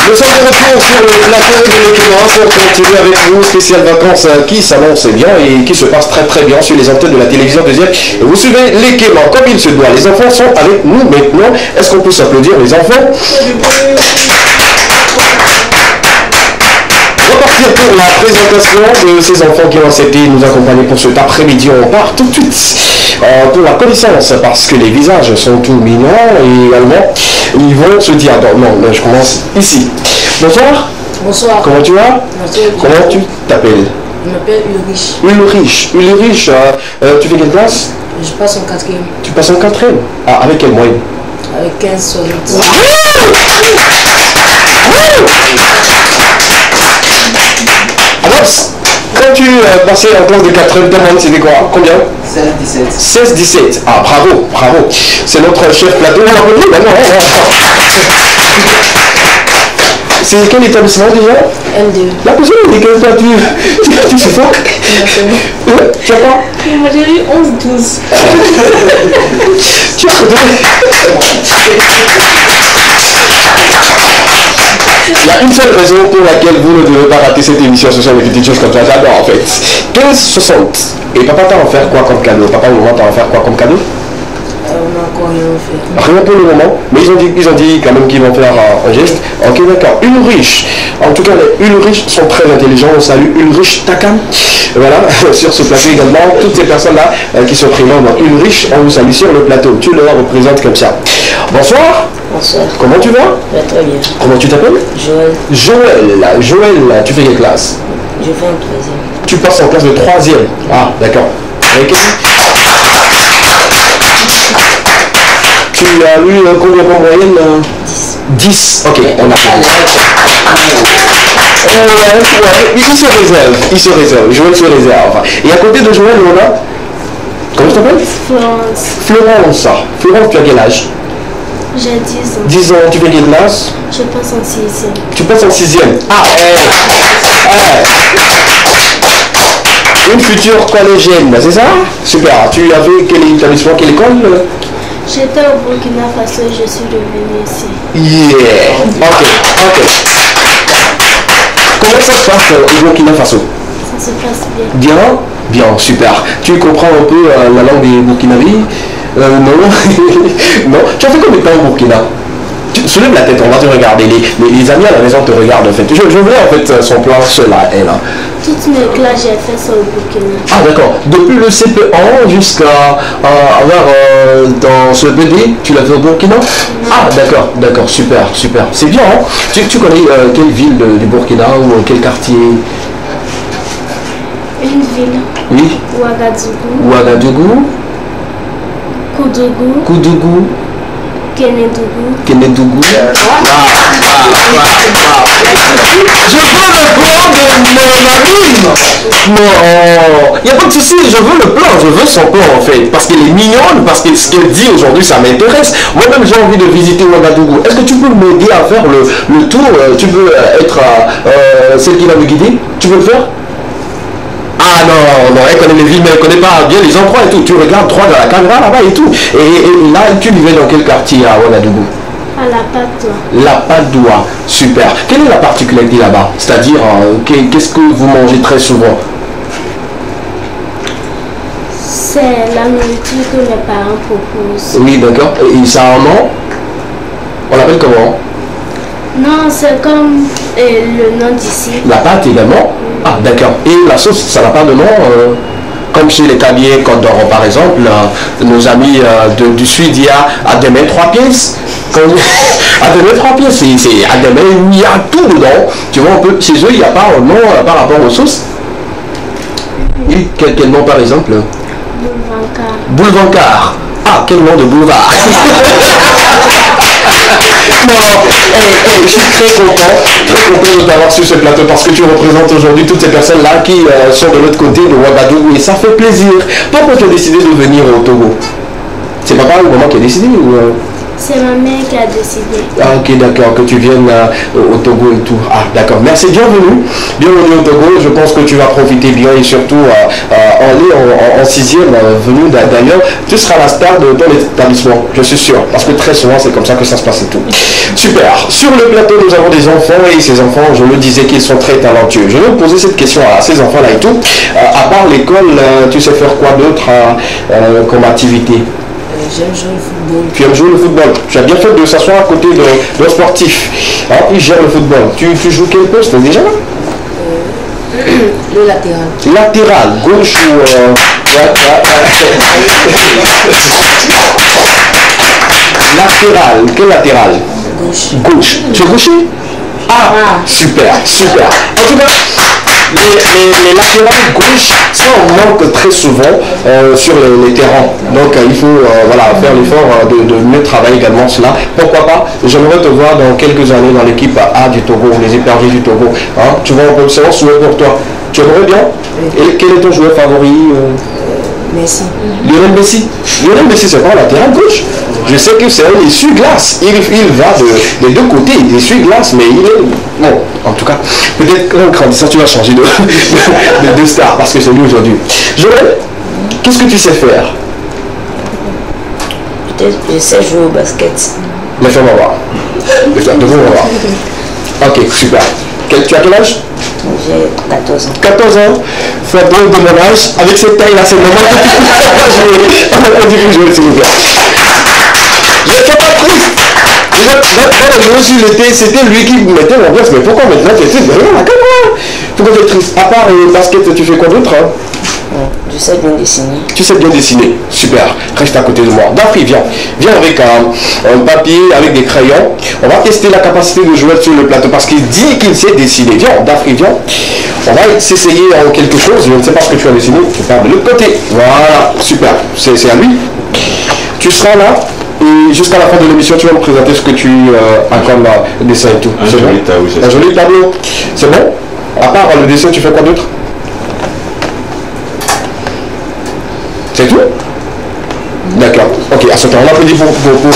Nous sommes de retour sur le plateau de l'équipement pour continuer avec vous, spéciales vacances qui s'annonce bien et qui se passe très très bien sur les antennes de la télévision deuxième. Vous suivez l'équipement comme il se doit. Les enfants sont avec nous maintenant. Est-ce qu'on peut s'applaudir les enfants? On va partir pour la présentation de ces enfants qui ont accepté de nous accompagner pour cet après-midi. On part tout de suite pour la connaissance parce que les visages sont tout mignons et également ils vont se dire non, je commence ici. Bonsoir. Bonsoir. Comment tu vas? Comment tu t'appelles? Je m'appelle Ulrich. Ulrich. Ulrich, tu fais quelle classe? Je passe en 4e. Tu passes en 4e? Ah, avec quelle moyenne? Avec 15 sur 20. Alors, quand tu passais en classe de 4e, ta moyenne c'était quoi? Combien? 16-17. 16-17. Ah, bravo, bravo. C'est notre chef plateau. C'est quel établissement déjà? L2. La personne dit que toi tu suffoques. Tu as quoi? Moi j'ai eu 11-12. Tu as Il y a une seule raison pour laquelle vous ne devez pas rater cette émission, ce sont les petites choses comme ça. J'adore en fait. 15-60. Et papa t'a offert quoi comme cadeau? Papa et maman t'a offert quoi comme cadeau? On n'a encore rien fait. Rien pour le moment, mais ils ont dit quand même qu'ils vont faire un geste. Ok, d'accord. Ulrich. En tout cas, les Ulrich sont très intelligents. On salue Ulrich Takam. Voilà, sur ce plateau également. Toutes ces personnes-là qui sont prénoms Ulrich, on vous salue sur le plateau. Tu le représentes comme ça. Bonsoir. Bonsoir. Comment tu vas? Très bien. Comment tu t'appelles? Joël. Joël, tu fais quelle classe? Je fais en 3e. Tu passes en classe de 3e. Ah, d'accord. Tu as eu combien en moyenne? 10. Ok, on a il se réserve. Joël se réserve. Et à côté de Joël, on a... Comment tu t'appelles? Florence. Florence, tu as quel âge? J'ai 10 ans. 10 ans, tu fais quelle classe? Je passe en 6e. Tu passes en 6e. Ah, une future collégienne, c'est ça? Super. Tu as fait quel établissement, quelle école? J'étais au Burkina Faso et je suis revenue ici. Yeah. Ok. Comment ça se passe au Burkina Faso? Ça se passe bien. Bien, super. Tu comprends un peu la langue des Burkinabés? Non. Non. Tu as fait combien de temps au Burkina? Soulève la tête, on va te regarder. Les amis à la maison te regardent en fait. Je voulais en fait son plan seul à elle. Toutes mes classes, j'ai fait ça au Burkina. Ah d'accord. Depuis le CP1 jusqu'à dans ce BD, tu l'as fait au Burkina? Ah d'accord, super. C'est bien, hein? Tu connais quelle ville du Burkina ou quel quartier? Une ville. Oui. Ouagadougou. Koudougou. Kénédougou. Je veux le plan de mon ami. Non, il n'y a pas de souci, je veux le plan, je veux son plan en fait. Parce qu'elle est mignonne, parce que ce qu'elle dit aujourd'hui, ça m'intéresse. Moi-même, j'ai envie de visiter Ouagadougou. Est-ce que tu peux m'aider à faire le tour? Tu peux être celle qui va me guider? Tu veux le faire? Ah non, elle connaît les villes, mais elle connaît pas bien les endroits et tout. Tu regardes droit dans la caméra là-bas et tout. Et là, tu vivais dans quel quartier à Ouagadougou? À La Padoua. La Padoua, super. Quelle est la particularité là-bas? C'est-à-dire, qu'est-ce que vous mangez très souvent? C'est la nourriture que mes parents proposent. Oui, d'accord. Et ça a un nom? On l'appelle comment? Non, c'est comme le nom d'ici. La pâte également? Ah, d'accord. Et la sauce, ça n'a pas de nom comme chez les tabliers Côte d'Or, par exemple, nos amis du Sud, il y a Ademé 3 pièces. Ademé 3 pièces, c'est Ademé, il y a tout dedans. Tu vois, chez eux, il n'y a pas un nom par rapport aux sauces. Oui, quel nom par exemple? Boulevard. Ah, quel nom de boulevard. Non, je suis très content de t'avoir sur ce plateau parce que tu représentes aujourd'hui toutes ces personnes-là qui sont de l'autre côté de Ouagadougou et ça fait plaisir. Pourquoi tu as décidé de venir au Togo? C'est papa ou maman qui a décidé ou C'est ma mère qui a décidé. Ah, ok, d'accord, que tu viennes au Togo et tout. Ah, d'accord. Merci, bienvenue. Bienvenue au Togo. Je pense que tu vas profiter bien et surtout en sixième, venue d'ailleurs, tu seras la star de ton établissement, je suis sûr. Parce que très souvent, c'est comme ça que ça se passe et tout. Super. Sur le plateau, nous avons des enfants et ces enfants, je me disais qu'ils sont très talentueux. Je vais vous poser cette question à ces enfants-là et tout. À part l'école, tu sais faire quoi d'autre comme activité? J'aime jouer au football. Tu aimes jouer le football. Tu as bien fait de s'asseoir à côté d'un sportif. Hein, il gère le football. Tu joues quel poste déjà? Le latéral. Latéral, gauche ou... latéral, quel latéral? Gauche. Gauche. Tu es gaucher? Ah, super, super. En tout cas, les latérales gauche, ça on manque très souvent sur les terrains. Donc il faut voilà, faire l'effort de mieux travailler également cela. Pourquoi pas? J'aimerais te voir dans quelques années dans l'équipe A du Togo, les éperviers du Togo. Hein? Tu vois, c'est un souhait pour toi. Tu aimerais bien? Et quel est ton joueur favori? Messi. Lionel Messi. Lionel Messi, c'est pas un latéral gauche. Je sais que c'est un essuie-glace. Il va des deux côtés, il essuie-glace, mais il est... Bon, en tout cas, peut-être qu'en grandissant, tu vas changer de star, parce que c'est lui aujourd'hui. Joël, qu'est-ce que tu sais faire? Peut-être je sais jouer au basket. Laisse-moi voir. Laisse-moi voir. Ok, super. Tu as quel âge? J'ai 14 ans. 14 ans, fais un peu de mon âge. Avec cette taille-là, c'est le moment que tu peux jouer, s'il vous plaît. Je ne fais pas triste. Dans le jour où j'étais, c'était lui qui me mettait l'ambiance. Mais pourquoi maintenant tu es triste? Pourquoi tu es triste? À part le basket, tu fais quoi d'autre? Je sais bien dessiner. Tu sais bien dessiner, super, reste à côté de moi. Dafri, viens avec un papier, avec des crayons. On va tester la capacité de jouer sur le plateau parce qu'il dit qu'il sait dessiner. Viens, Dafri, viens. On va s'essayer en quelque chose. Je ne sais pas ce que tu as dessiné, tu pars de l'autre côté. Voilà, super, c'est à lui. Tu seras là et jusqu'à la fin de l'émission, tu vas me présenter ce que tu as comme dessin et tout. Un joli tableau. C'est bon? À part le dessin, tu fais quoi d'autre? C'est tout? D'accord. Ok, à ce temps, on applaudit pour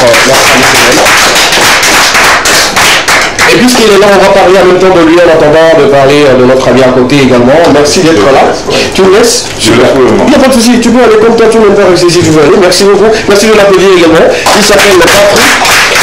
Et puisqu'il est là, on va parler en même temps de lui en attendant de parler de notre ami à côté également. Merci d'être là. Tu me laisses? Je laisse. Il n'y a pas de souci, tu peux aller comme toi, tu ne peux pas rester si tu veux aller. Merci beaucoup. Merci de l'applaudir également. Il s'appelle Dafri,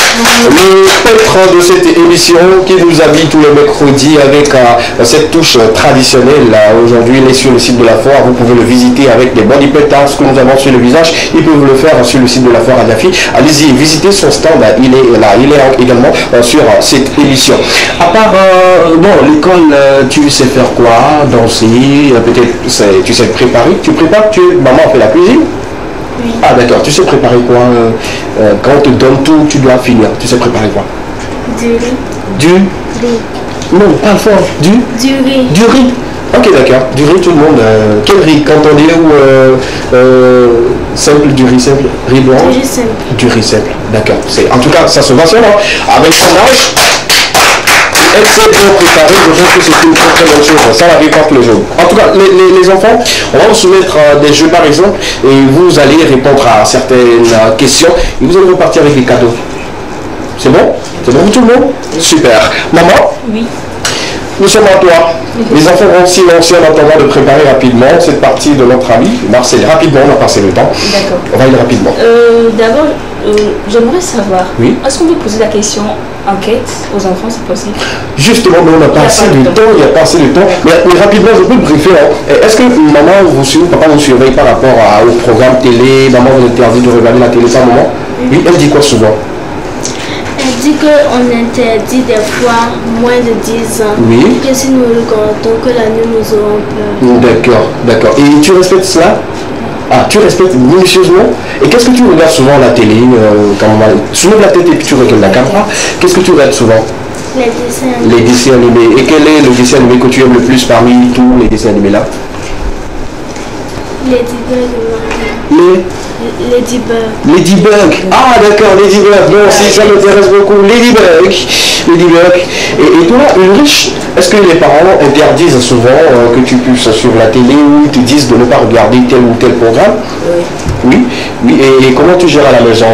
le peintre de cette émission qui nous habille tous les mercredis avec cette touche traditionnelle. Aujourd'hui, il est sur le site de la foire. Vous pouvez le visiter avec des body painters que nous avons sur le visage. Ils peuvent le faire sur le site de la foire à Dafi. Allez-y, visitez son stand. Il est là. Il est également sur cette émission. À part, l'école, tu sais faire quoi? Danser? Peut-être tu sais préparer? Tu prépares? Maman fait la cuisine? Oui. Ah d'accord, tu sais préparer quoi? Quand on te donne tout, tu dois finir. Tu sais préparer quoi? Du riz. Du riz. Non, pas fort. Du riz. Du riz. Ok d'accord, du riz tout le monde. Quel riz? Cantonné ou simple? Du riz simple? Riz blanc? Du riz simple. Du riz simple, d'accord. En tout cas, ça se voit seulement. Avec son âge, elle s'est bien préparée, je pense que c'est une très bonne chose. Ça n'arrive pas tous les jours. En tout cas, les enfants, on va vous soumettre des jeux par exemple, et vous allez répondre à certaines questions, et vous allez repartir avec des cadeaux. C'est bon? C'est bon pour tout le monde? Super. Maman? Oui. Nous sommes à toi. Les enfants vont silencier en attendant de préparer rapidement cette partie de notre ami. Marcel, rapidement, on a passé le temps. D'accord. On va aller rapidement. D'abord, j'aimerais savoir, oui? Est-ce qu'on peut poser la question enquête aux enfants, c'est possible? Justement, mais on n'a pas assez de temps, il n'y a pas assez de temps. Mais rapidement, je peux briefer. Est-ce que maman vous suit, papa vous surveille par rapport au programme télé? Maman vous interdit de regarder la télé par moment? Oui, elle dit quoi souvent? Elle dit qu'on interdit des fois moins de 10 ans. Oui. Que si nous regardons que la nuit, nous aurons peur. D'accord, d'accord. Et tu respectes cela? Ah, tu respectes minutieusement? Et qu'est-ce que tu regardes souvent à la télé soulève la tête et puis tu regardes la caméra. Qu'est-ce que tu regardes souvent? Les dessins animés. Les dessins animés. Et quel est le dessin animé que tu aimes le plus parmi tous les dessins animés là? Ladybug. Ah d'accord, Ladybug. Non, si ça m'intéresse beaucoup. Ladybug. Et toi, Ulrich, est-ce que les parents interdisent souvent que tu puisses sur la télé ou ils te disent de ne pas regarder tel ou tel programme? Oui. Oui. Et comment tu gères à la maison?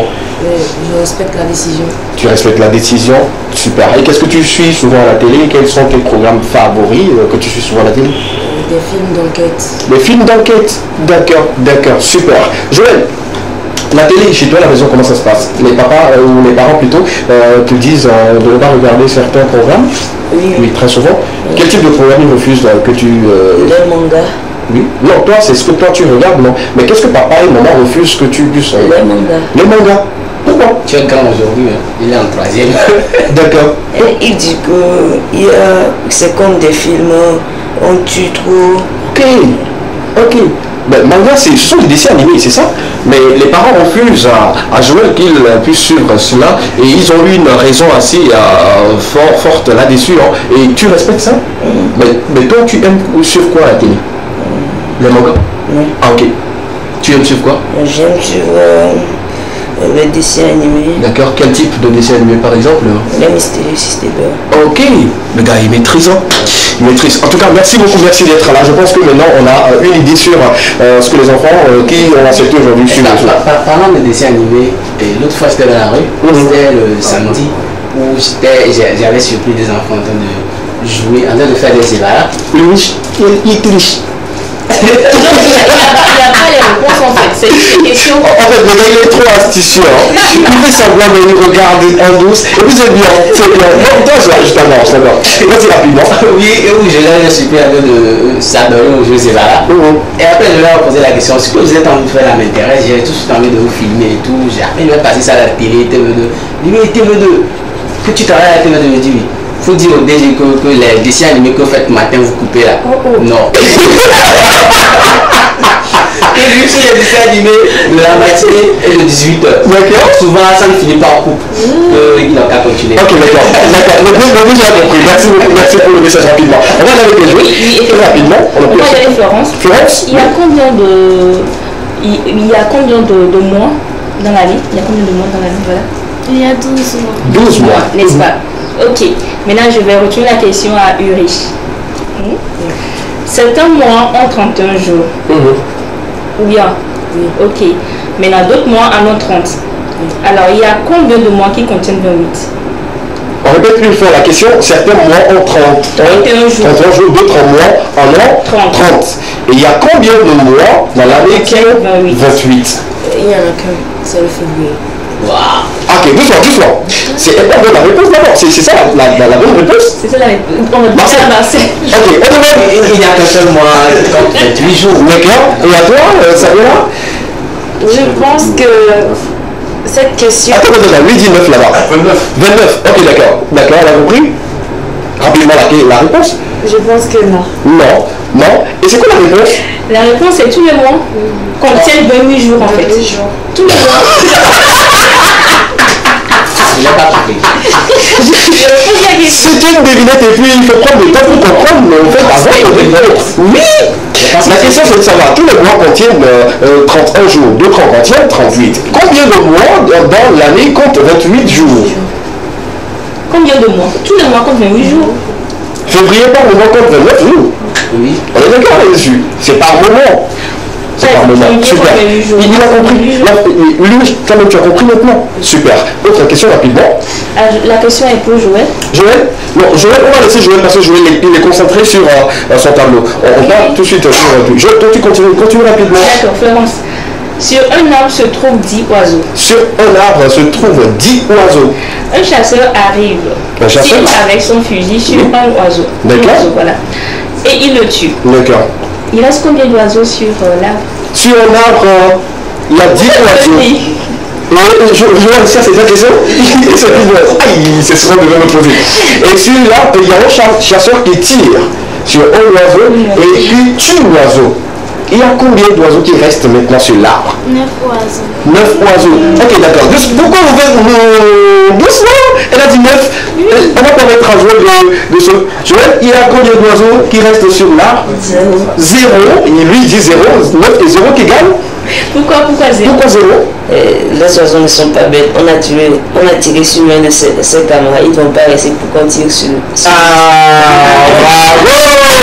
Je respecte la décision. Tu respectes la décision, super. Et qu'est-ce que tu suis souvent à la télé? Quels sont tes programmes favoris que tu suis souvent à la télé? Des films d'enquête. Des films d'enquête, d'accord, super. Joël, la télé, chez toi, à la maison, comment ça se passe? Les papas, ou les parents plutôt, te disent de ne pas regarder certains programmes? Oui, très souvent. Oui. Quel type de programme ils refusent que tu... Les mangas. Oui. Non, toi, c'est ce que toi tu regardes, non. Mais qu'est-ce que papa et maman refusent que tu puisses... Les mangas. Les mangas. Pourquoi? Tu es grand aujourd'hui, il est en 3e. D'accord. Il dit que c'est comme des films, on tue trop. Ok. Ben, manga, ce sont des dessins animés, c'est ça? Mais les parents refusent à Joël qu'il puisse suivre cela et ils ont eu une raison assez forte là-dessus. Hein. Et tu respectes ça? Mais toi, tu aimes suivre quoi à la télé? Les mangas? Ah, ok. Tu aimes suivre quoi? J'aime suivre les dessins animés. D'accord. Quel type de dessin animé par exemple? Les Mystérieux Système. Ok. Le gars, il maîtrise. Il maîtrise. En tout cas, merci beaucoup, merci d'être là. Je pense que maintenant, on a une idée sur ce que les enfants qui ont accepté aujourd'hui suivent. Parlant de dessins animés, l'autre fois c'était dans la rue, c'était le samedi où j'avais surpris des enfants en train de jouer, en train de faire des évalas. Il triche. Il n'a pas les réponses en fait, c'est une question. En fait, le gars il est trop astucieux. Il fait semblant de nous regarder en douce. Et puis c'est bien, c'est bien. Non, toi, je t'annonce, d'accord. Vas-y rapidement. Oui, je l'avais super de s'adorer aux jeux Zévala. Et après, je leur ai posé la question, ce que vous êtes en train de faire là m'intéresse, j'ai tout de suite envie de vous filmer et tout. J'ai à peine passé ça à la télé, TV2. Lui, TV2, que tu travailles à la TV2, je dis oui. Il faut dire au DG que les dessins animés que vous faites matin, vous coupez là. Non. Et vu que les dessins animés de la matinée et de 18h. D'accord. Souvent, ça ne finit pas en coupe. Il n'a qu'à continuer. Ok, d'accord. Le vous j'ai compris. Merci beaucoup. Merci pour le message rapidement. On va aller avec les jeux. Rapidement. On va y aller Florence. Florence. Il y a combien de mois dans l'année? Il y a combien de mois dans l'année? Voilà. Il y a 12 mois. 12 mois. N'est-ce pas? Ok. Maintenant, je vais retourner la question à Ulrich. Certains mois ont 31 jours. Ou bien? Ok. Maintenant, d'autres mois en ont 30. Alors, il y a combien de mois qui contiennent 28? On répète une fois la question. Certains mois ont 31 jours, d'autres mois en ont 30. Et il y a combien de mois dans l'année qui ont 28? Il n'y en a qu'un, c'est le février. Waouh. Ok, doucement. C'est la réponse d'abord. C'est ça la bonne réponse. C'est ça la réponse. On va passer à Marseille. Ok, il n'y a qu'un seul mois, 28 jours. D'accord. Et à toi, Sabrina? Je pense que cette question... Attends, 8-19 là-bas. 29. Ok, d'accord. D'accord, on a compris? Rapidement la réponse? Je pense que non. Non. Et c'est quoi la réponse? La réponse est tous les mois. Contiennent 28 jours en fait. Tous les mois. Il n'a pas compris. C'est une devinette et puis il faut prendre le temps pour comprendre, mais en fait, avant de répondre. Oui. La question c'est de savoir, tous les mois contiennent 31 jours, d'autres en contiennent 38. Combien de mois dans l'année compte 28 jours? Combien de mois? Tous les mois comptent 28 jours. Février par moment compte 29 jours. Oui. On est d'accord là-dessus. C'est par moment. C'est par moment. Super. Il a compris. Lui, quand même, tu as compris maintenant. Super. Autre question rapidement. La question est pour Joël. Joël? Non, Joël, on va laisser Joël parce que Joël il est concentré sur son tableau. On va tout de suite sur Joël, toi tu continues rapidement. D'accord, Florence. Sur un arbre se trouvent 10 oiseaux. Sur un arbre se trouvent 10 oiseaux. Un chasseur arrive. Tire avec son fusil sur un oiseau. D'accord. Voilà. Et il le tue. D'accord. Il reste combien d'oiseaux sur l'arbre? Sur un arbre, il y a 10 oiseaux. Je vois ça, c'est ta question. C'est ce qu'on devait me poser. Et sur l'arbre, il y a un chasseur qui tire sur un oiseau et qui tue l'oiseau. Il y a combien d'oiseaux qui restent maintenant sur l'arbre? 9 oiseaux. 9 oiseaux. Ok, d'accord. Pourquoi vous faites doucement? Elle a dit 9. On va permettre à Joël de se... Joël, il y a combien d'oiseaux qui restent sur l'arbre? 0. Et lui, il dit 0. 9 et 0 qui gagne Pourquoi 0? Pourquoi 0? Les oiseaux ne sont pas bêtes. On a tiré sur l'un de ses camarades. Ils ne vont pas rester pour qu'on tire sur. Bravo!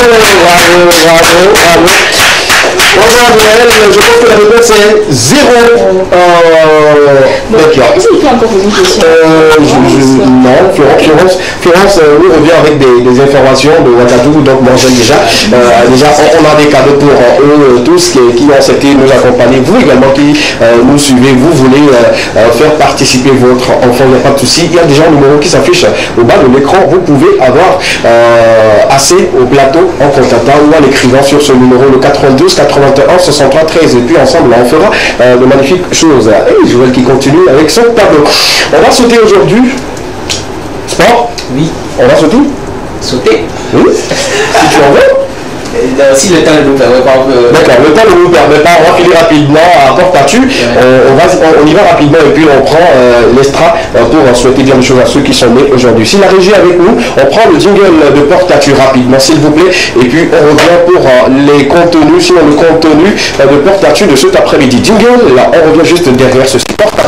Je pense que la réponse est 0. D'accord. Est-ce qu'il faut encore poser une question? Non, Florence nous revient avec des informations de Ouagadougou, donc bon, déjà, on a des cadeaux pour eux tous qui ont accepté de nous accompagner. Vous également qui nous suivez, vous voulez faire participer votre enfant, il n'y a pas de souci. Il y a déjà un numéro qui s'affiche au bas de l'écran. Vous pouvez avoir assez au plateau en contactant ou en écrivant sur ce numéro le 92 81 63 13 et puis ensemble on fera de magnifiques choses. Et Joël qui continue avec son tableau. On va sauter aujourd'hui. Sport? Oui. On va sauter? Sauter? Oui. Si tu en veux. Si le temps ne nous permet pas. D'accord, le temps ne nous permet pas, on va filer rapidement à Porte-Tatu. On y va rapidement et puis on prend l'extra pour souhaiter bien des choses à ceux qui sont nés aujourd'hui. Si la régie est avec nous, on prend le jingle de Porte-Tatu rapidement, s'il vous plaît. Et puis on revient pour les contenus, sinon le contenu de Porte-Tatu de cet après-midi. Jingle, là, on revient juste derrière ceci. Porte-Tatu.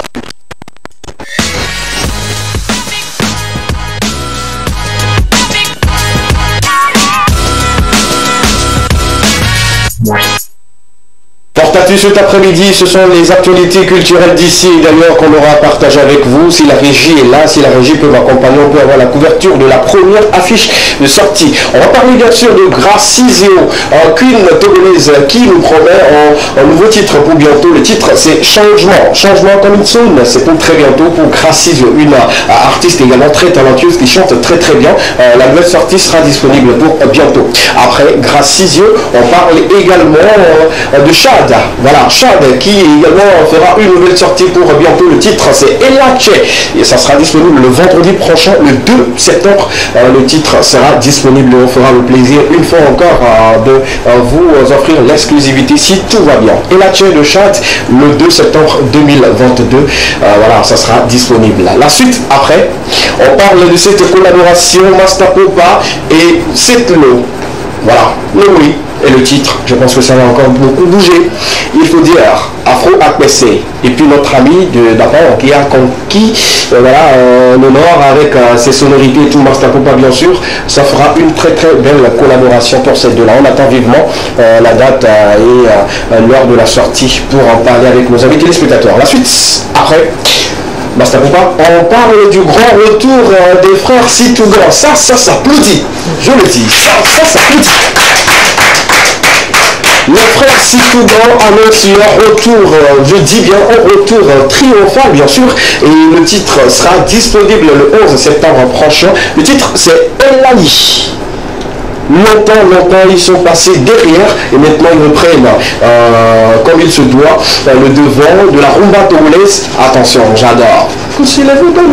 Porte-Tatu cet après-midi, ce sont les actualités culturelles d'ici d'ailleurs qu'on aura à partager avec vous. Si la régie est là, si la régie peut m'accompagner, on peut avoir la couverture de la première affiche de sortie. On va parler bien sûr de Gracizio, Queen togolaise qui nous promet un nouveau titre pour bientôt. Le titre c'est Changement. Changement coming soon, c'est pour très bientôt pour Gracizio, une artiste également très talentueuse qui chante très très bien. La nouvelle sortie sera disponible pour bientôt. Après Gracizio, on parle également de Chad. Voilà, Chad qui également fera une nouvelle sortie pour bientôt. Le titre c'est Elache et ça sera disponible le vendredi prochain, le 2 septembre. Le titre sera disponible. On fera le plaisir une fois encore de vous offrir l'exclusivité si tout va bien. Elache de Chad le 2 septembre 2022. Voilà, ça sera disponible. La suite après, on parle de cette collaboration Mastapopa et Setlo. Voilà, le oui et le titre, je pense que ça va encore beaucoup bouger. Il faut dire Afro APC. Et puis notre ami d'abord qui a conquis le Nord avec ses sonorités et tout, Mastapopa bien sûr. Ça fera une très très belle collaboration pour ces deux-là. On attend vivement la date et l'heure de la sortie pour en parler avec nos amis téléspectateurs. La suite, après Mastapopa, on parle du grand retour des frères Sitougan. Ça s'applaudit. Je le dis, ça s'applaudit. Les frères Sitougan annoncent leur retour, je dis bien un retour triomphal bien sûr, et le titre sera disponible le 11 septembre prochain. Le titre c'est Elali. Longtemps, ils sont passés derrière et maintenant ils reprennent comme il se doit le devant de la rumba togolaise. Attention, j'adore. Non, c'est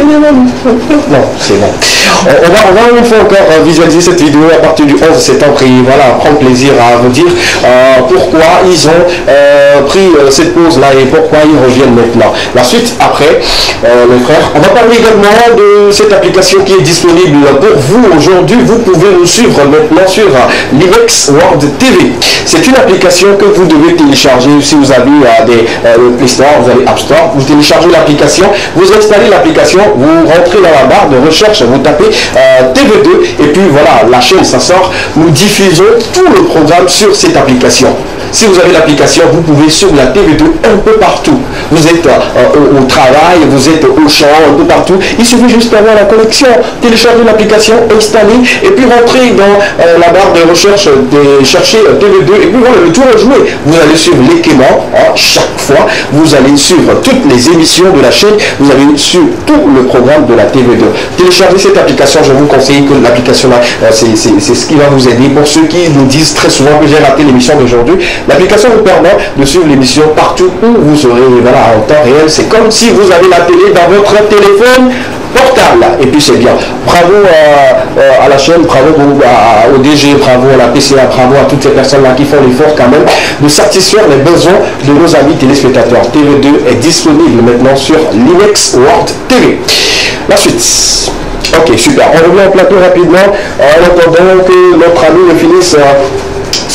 bon. On va une fois encore visualiser cette vidéo à partir du 11 septembre et voilà, prendre plaisir à vous dire pourquoi ils ont pris cette pause là et pourquoi ils reviennent maintenant. La suite après, mes frères, on va parler également de cette application qui est disponible pour vous aujourd'hui. Vous pouvez nous suivre maintenant sur l'Imex World TV. C'est une application que vous devez télécharger si vous avez des Play Store, vous avez App Store, vous téléchargez l'application, vous installez l'application, vous rentrez dans la barre de recherche, vous tapez TV2 et puis voilà, la chaîne ça sort. Nous diffusons tout le programme sur cette application. Si vous avez l'application, vous pouvez suivre la TV2 un peu partout. Vous êtes au travail, vous êtes au champ, un peu partout. Il suffit juste d'avoir la connexion, télécharger l'application, installer et puis rentrer dans la barre de recherche, chercher TV2 et puis voilà, le tour est joué. Vous allez suivre l'équipement chaque fois. Vous allez suivre toutes les émissions de la chaîne. Vous allez suivre tout le programme de la TV2. Téléchargez cette application. Je vous conseille que l'application là, c'est ce qui va vous aider. Pour ceux qui nous disent très souvent que j'ai raté l'émission d'aujourd'hui, l'application vous permet de suivre l'émission partout où vous serez en temps réel. C'est comme si vous avez la télé dans votre téléphone portable. Et puis c'est bien. Bravo à la chaîne, bravo au DG, bravo à la PCA, bravo à toutes ces personnes-là qui font l'effort quand même de satisfaire les besoins de nos amis téléspectateurs. TV2 est disponible maintenant sur l'Imex World TV. La suite. Ok, super. On revient au plateau rapidement en attendant que notre ami finisse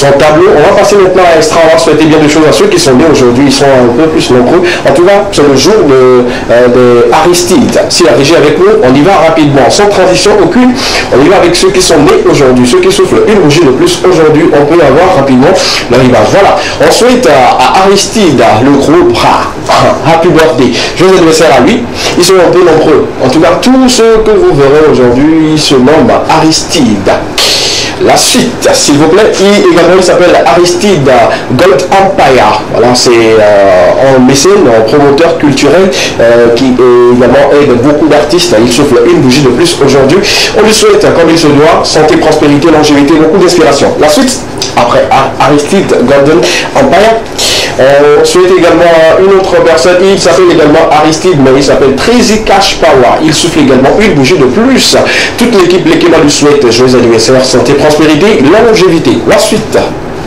son tableau. On va passer maintenant à Extra. On va souhaiter bien des choses à ceux qui sont nés aujourd'hui. Ils sont un peu plus nombreux. En tout cas, c'est le jour de Aristide. Si la régie est avec nous, on y va rapidement. Sans transition aucune, on y va avec ceux qui sont nés aujourd'hui. Ceux qui soufflent une bougie de plus aujourd'hui, on peut avoir rapidement l'arrivage. Voilà. On souhaite à Aristide, le groupe Happy Birthday. Joyeux anniversaire à lui. Ils sont un peu nombreux. En tout cas, tous ceux que vous verrez aujourd'hui se nomment Aristide. La suite, s'il vous plaît, il s'appelle Aristide Gold Empire. Voilà, c'est un mécène, un promoteur culturel qui également aide beaucoup d'artistes. Il souffle une bougie de plus aujourd'hui. On lui souhaite, comme il se doit, santé, prospérité, longévité, beaucoup d'inspiration. La suite, après Aristide Golden Empire, on souhaite également une autre personne. Il s'appelle également Aristide, mais il s'appelle Trazy Cash Power. Il souffle également une bougie de plus. Toute l'équipe lui souhaite joyeux anniversaire, santé, prospérité, longévité. La suite.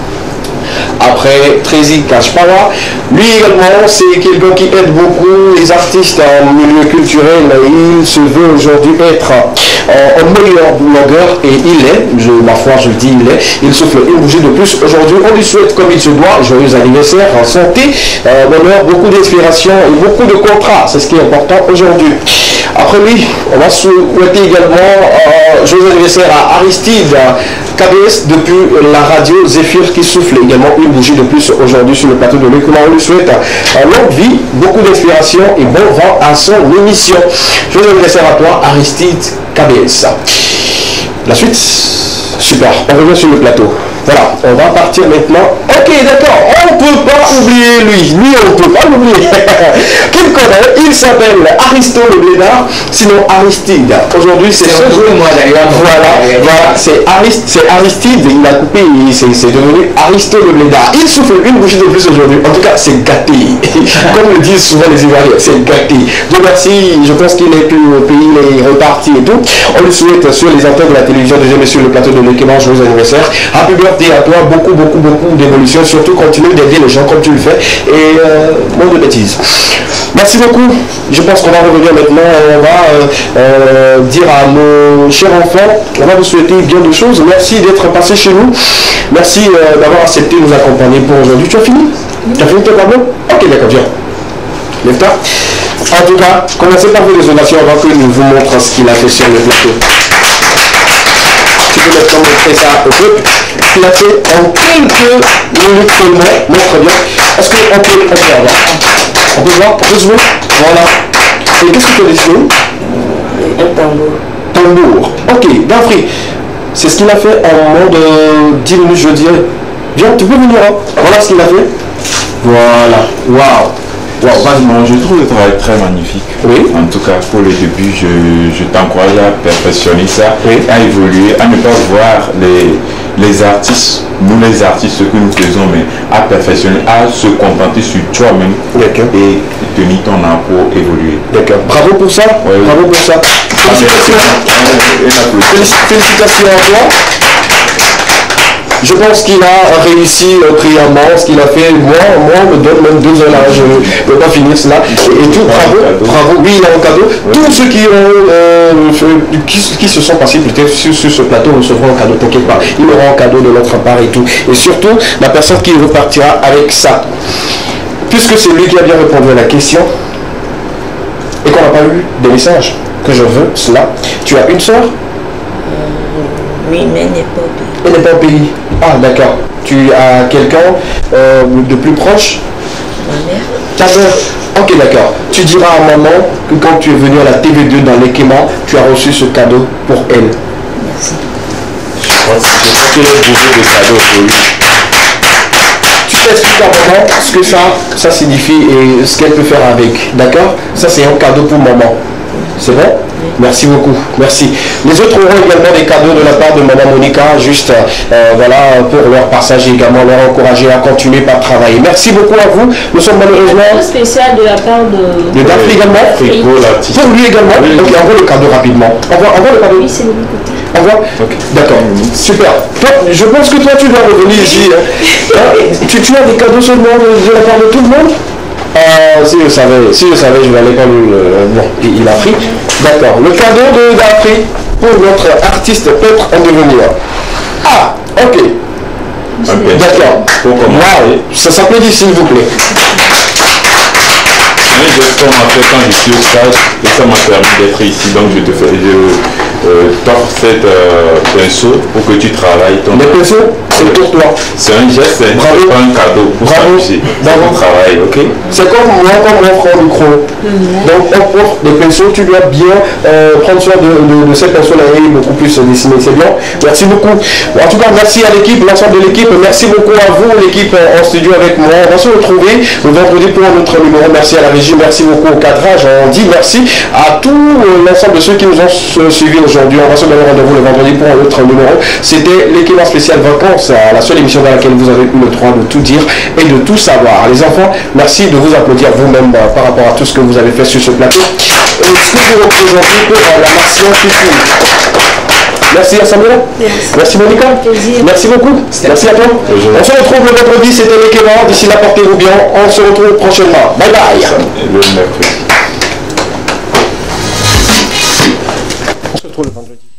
Après Trazy Cash Power, lui également c'est quelqu'un qui aide beaucoup les artistes en milieu culturel. Il se veut aujourd'hui être un meilleur blogueur et il est, ma foi je le dis, il souffle une bougie de plus aujourd'hui. On lui souhaite comme il se doit joyeux anniversaire, en santé, bonheur, beaucoup d'inspiration et beaucoup de contrats. C'est ce qui est important aujourd'hui. Après lui, on va souhaiter également joyeux anniversaire à Aristide KBS depuis la radio Zéphyr qui souffle également une bougie de plus aujourd'hui sur le plateau de l'école. On lui souhaite longue vie, beaucoup d'inspiration et bon vent à son émission. Joyeux anniversaire à toi Aristide KBS. La suite, super, on revient sur le plateau. Voilà, on va partir maintenant. Ok, d'accord, on ne peut pas oublier lui. Lui, on ne peut pas l'oublier. Qu'il connaît, il s'appelle Aristo le Blédard, sinon Aristide. Aujourd'hui, c'est ce jour. Voilà, c'est Aristide, il a coupé, c'est devenu Aristo le Blédard. Il souffle une bougie de plus aujourd'hui. En tout cas, c'est gâté. Comme le disent souvent les Ivoiriens, c'est gâté. Dieu merci, je pense qu'il est plus au pays, il est reparti et tout. On lui souhaite sur les antennes de la télévision, déjà sur le plateau de l'équipement, joyeux anniversaire. Happy birthday à toi, beaucoup d'évolution, surtout continue d'aider les gens comme tu le fais et moins de bêtises. Merci beaucoup. Je pense qu'on va revenir maintenant. On va dire à nos chers enfants, on va vous souhaiter bien de choses. Merci d'être passé chez nous. Merci d'avoir accepté de nous accompagner pour aujourd'hui. Tu as fini? Tu as fini ton tableau? Ok, d'accord, viens. Lève-toi. En tout cas, commencez par vos réservations avant que nous vous montrons ce qu'il a fait sur le plateau. Tu peux maintenant montrer ça au peuple. Il a fait en quelques minutes seulement. Montre bien. Est-ce qu'on peut avoir? On peut voir? On peut jouer? Voilà. Et qu'est-ce que tu as dessiné? Un tambour. Tambour. Ok, d'Afrique. C'est ce qu'il a fait en moins de 10 minutes, je dirais. Viens, tu peux venir. Hein. Voilà ce qu'il a fait. Voilà. Waouh. Wow, je trouve le travail très magnifique. Oui. En tout cas, pour le début, je t'encourage à perfectionner ça, oui, à évoluer, à ne pas voir les artistes, nous les artistes, ce que nous faisons, mais à perfectionner, à se contenter sur toi-même et tenir ton art pour évoluer. D'accord. Bravo pour ça. Oui. Bravo pour ça. Félicitations à toi. Je pense qu'il a réussi brillamment ce qu'il a fait. Moi, on me donne même 2 heures là, je ne peux pas finir cela. Et tout, bravo. Oui, il a un cadeau. Oui. Tous ceux qui se sont passés peut-être sur ce plateau recevront un cadeau, t'inquiète pas. Ils auront un cadeau de notre part et tout. Et surtout, la personne qui repartira avec ça. Puisque c'est lui qui a bien répondu à la question et qu'on n'a pas eu des messages que je veux, cela. Tu as une soeur? Oui, mais elle n'est pas au pays. Elle n'est pas au pays. Ah, d'accord. Tu as quelqu'un de plus proche? Ma mère. Ta mère? Ok, d'accord. Tu diras à maman que quand tu es venu à la TV2 dans l'équipement, tu as reçu ce cadeau pour elle. Merci. Je pense qu'il est bourré de cadeaux pour lui. Tu t'expliques à maman ce que ça signifie et ce qu'elle peut faire avec. D'accord? Ça, c'est un cadeau pour maman. C'est bon? Merci beaucoup, merci. Les autres auront également des cadeaux de la part de Mme Monica, juste voilà, pour leur passage et également leur encourager à continuer par travailler. Merci beaucoup à vous. Nous sommes malheureusement... Un cadeau spécial de la part de... Daphné également? Oui. Pour lui également? Oui. Ok, envoie le cadeau rapidement. Envoie le cadeau. Oui, c'est le côté. Envoie? Okay. D'accord, super. Toi, je pense que toi, tu dois revenir ici. Tu as des cadeaux seulement de la part de tout le monde? Si je savais, je vais aller prendre bon, il a pris. D'accord. Le cadeau de Daphné pour notre artiste peintre en devenir. Ah, ok. D'accord. Wow, ça s'applaudit s'il vous plaît. Un geste qu'on m'a fait quand je suis au stage et ça m'a permis d'être ici. Donc je t'offre cette pinceau pour que tu travailles ton... Les pinceaux, c'est pour toi. C'est un geste, c'est pas un cadeau. Bravo. Dans ton travail, ok? C'est comme moi quand on offre un micro. Donc on offre des pinceaux, tu dois bien prendre soin de ces pinceaux-là et beaucoup plus dessiner. C'est bien. Merci beaucoup. En tout cas, merci à l'équipe, l'ensemble de l'équipe. Merci beaucoup à vous, l'équipe en studio avec moi. On va se retrouver le vendredi pour un autre numéro. Merci à la régie, merci beaucoup au cadrage. On dit merci à tout l'ensemble de ceux qui nous ont suivis aujourd'hui. On va se donner rendez-vous le vendredi pour un autre numéro. C'était l'équipe spéciale vacances, la seule émission dans laquelle vous avez eu le droit de tout dire et de tout savoir. Les enfants, merci de vous applaudir vous-même par rapport à tout ce que vous avez fait sur ce plateau. Et ce que vous représentez pour la nation Fifi. Merci à Samira. Merci Monica. Merci beaucoup. Merci à toi. On se retrouve le vendredi, c'était l'équipe. D'ici là, portez-vous bien. On se retrouve prochainement. Bye bye. On se retrouve le vendredi.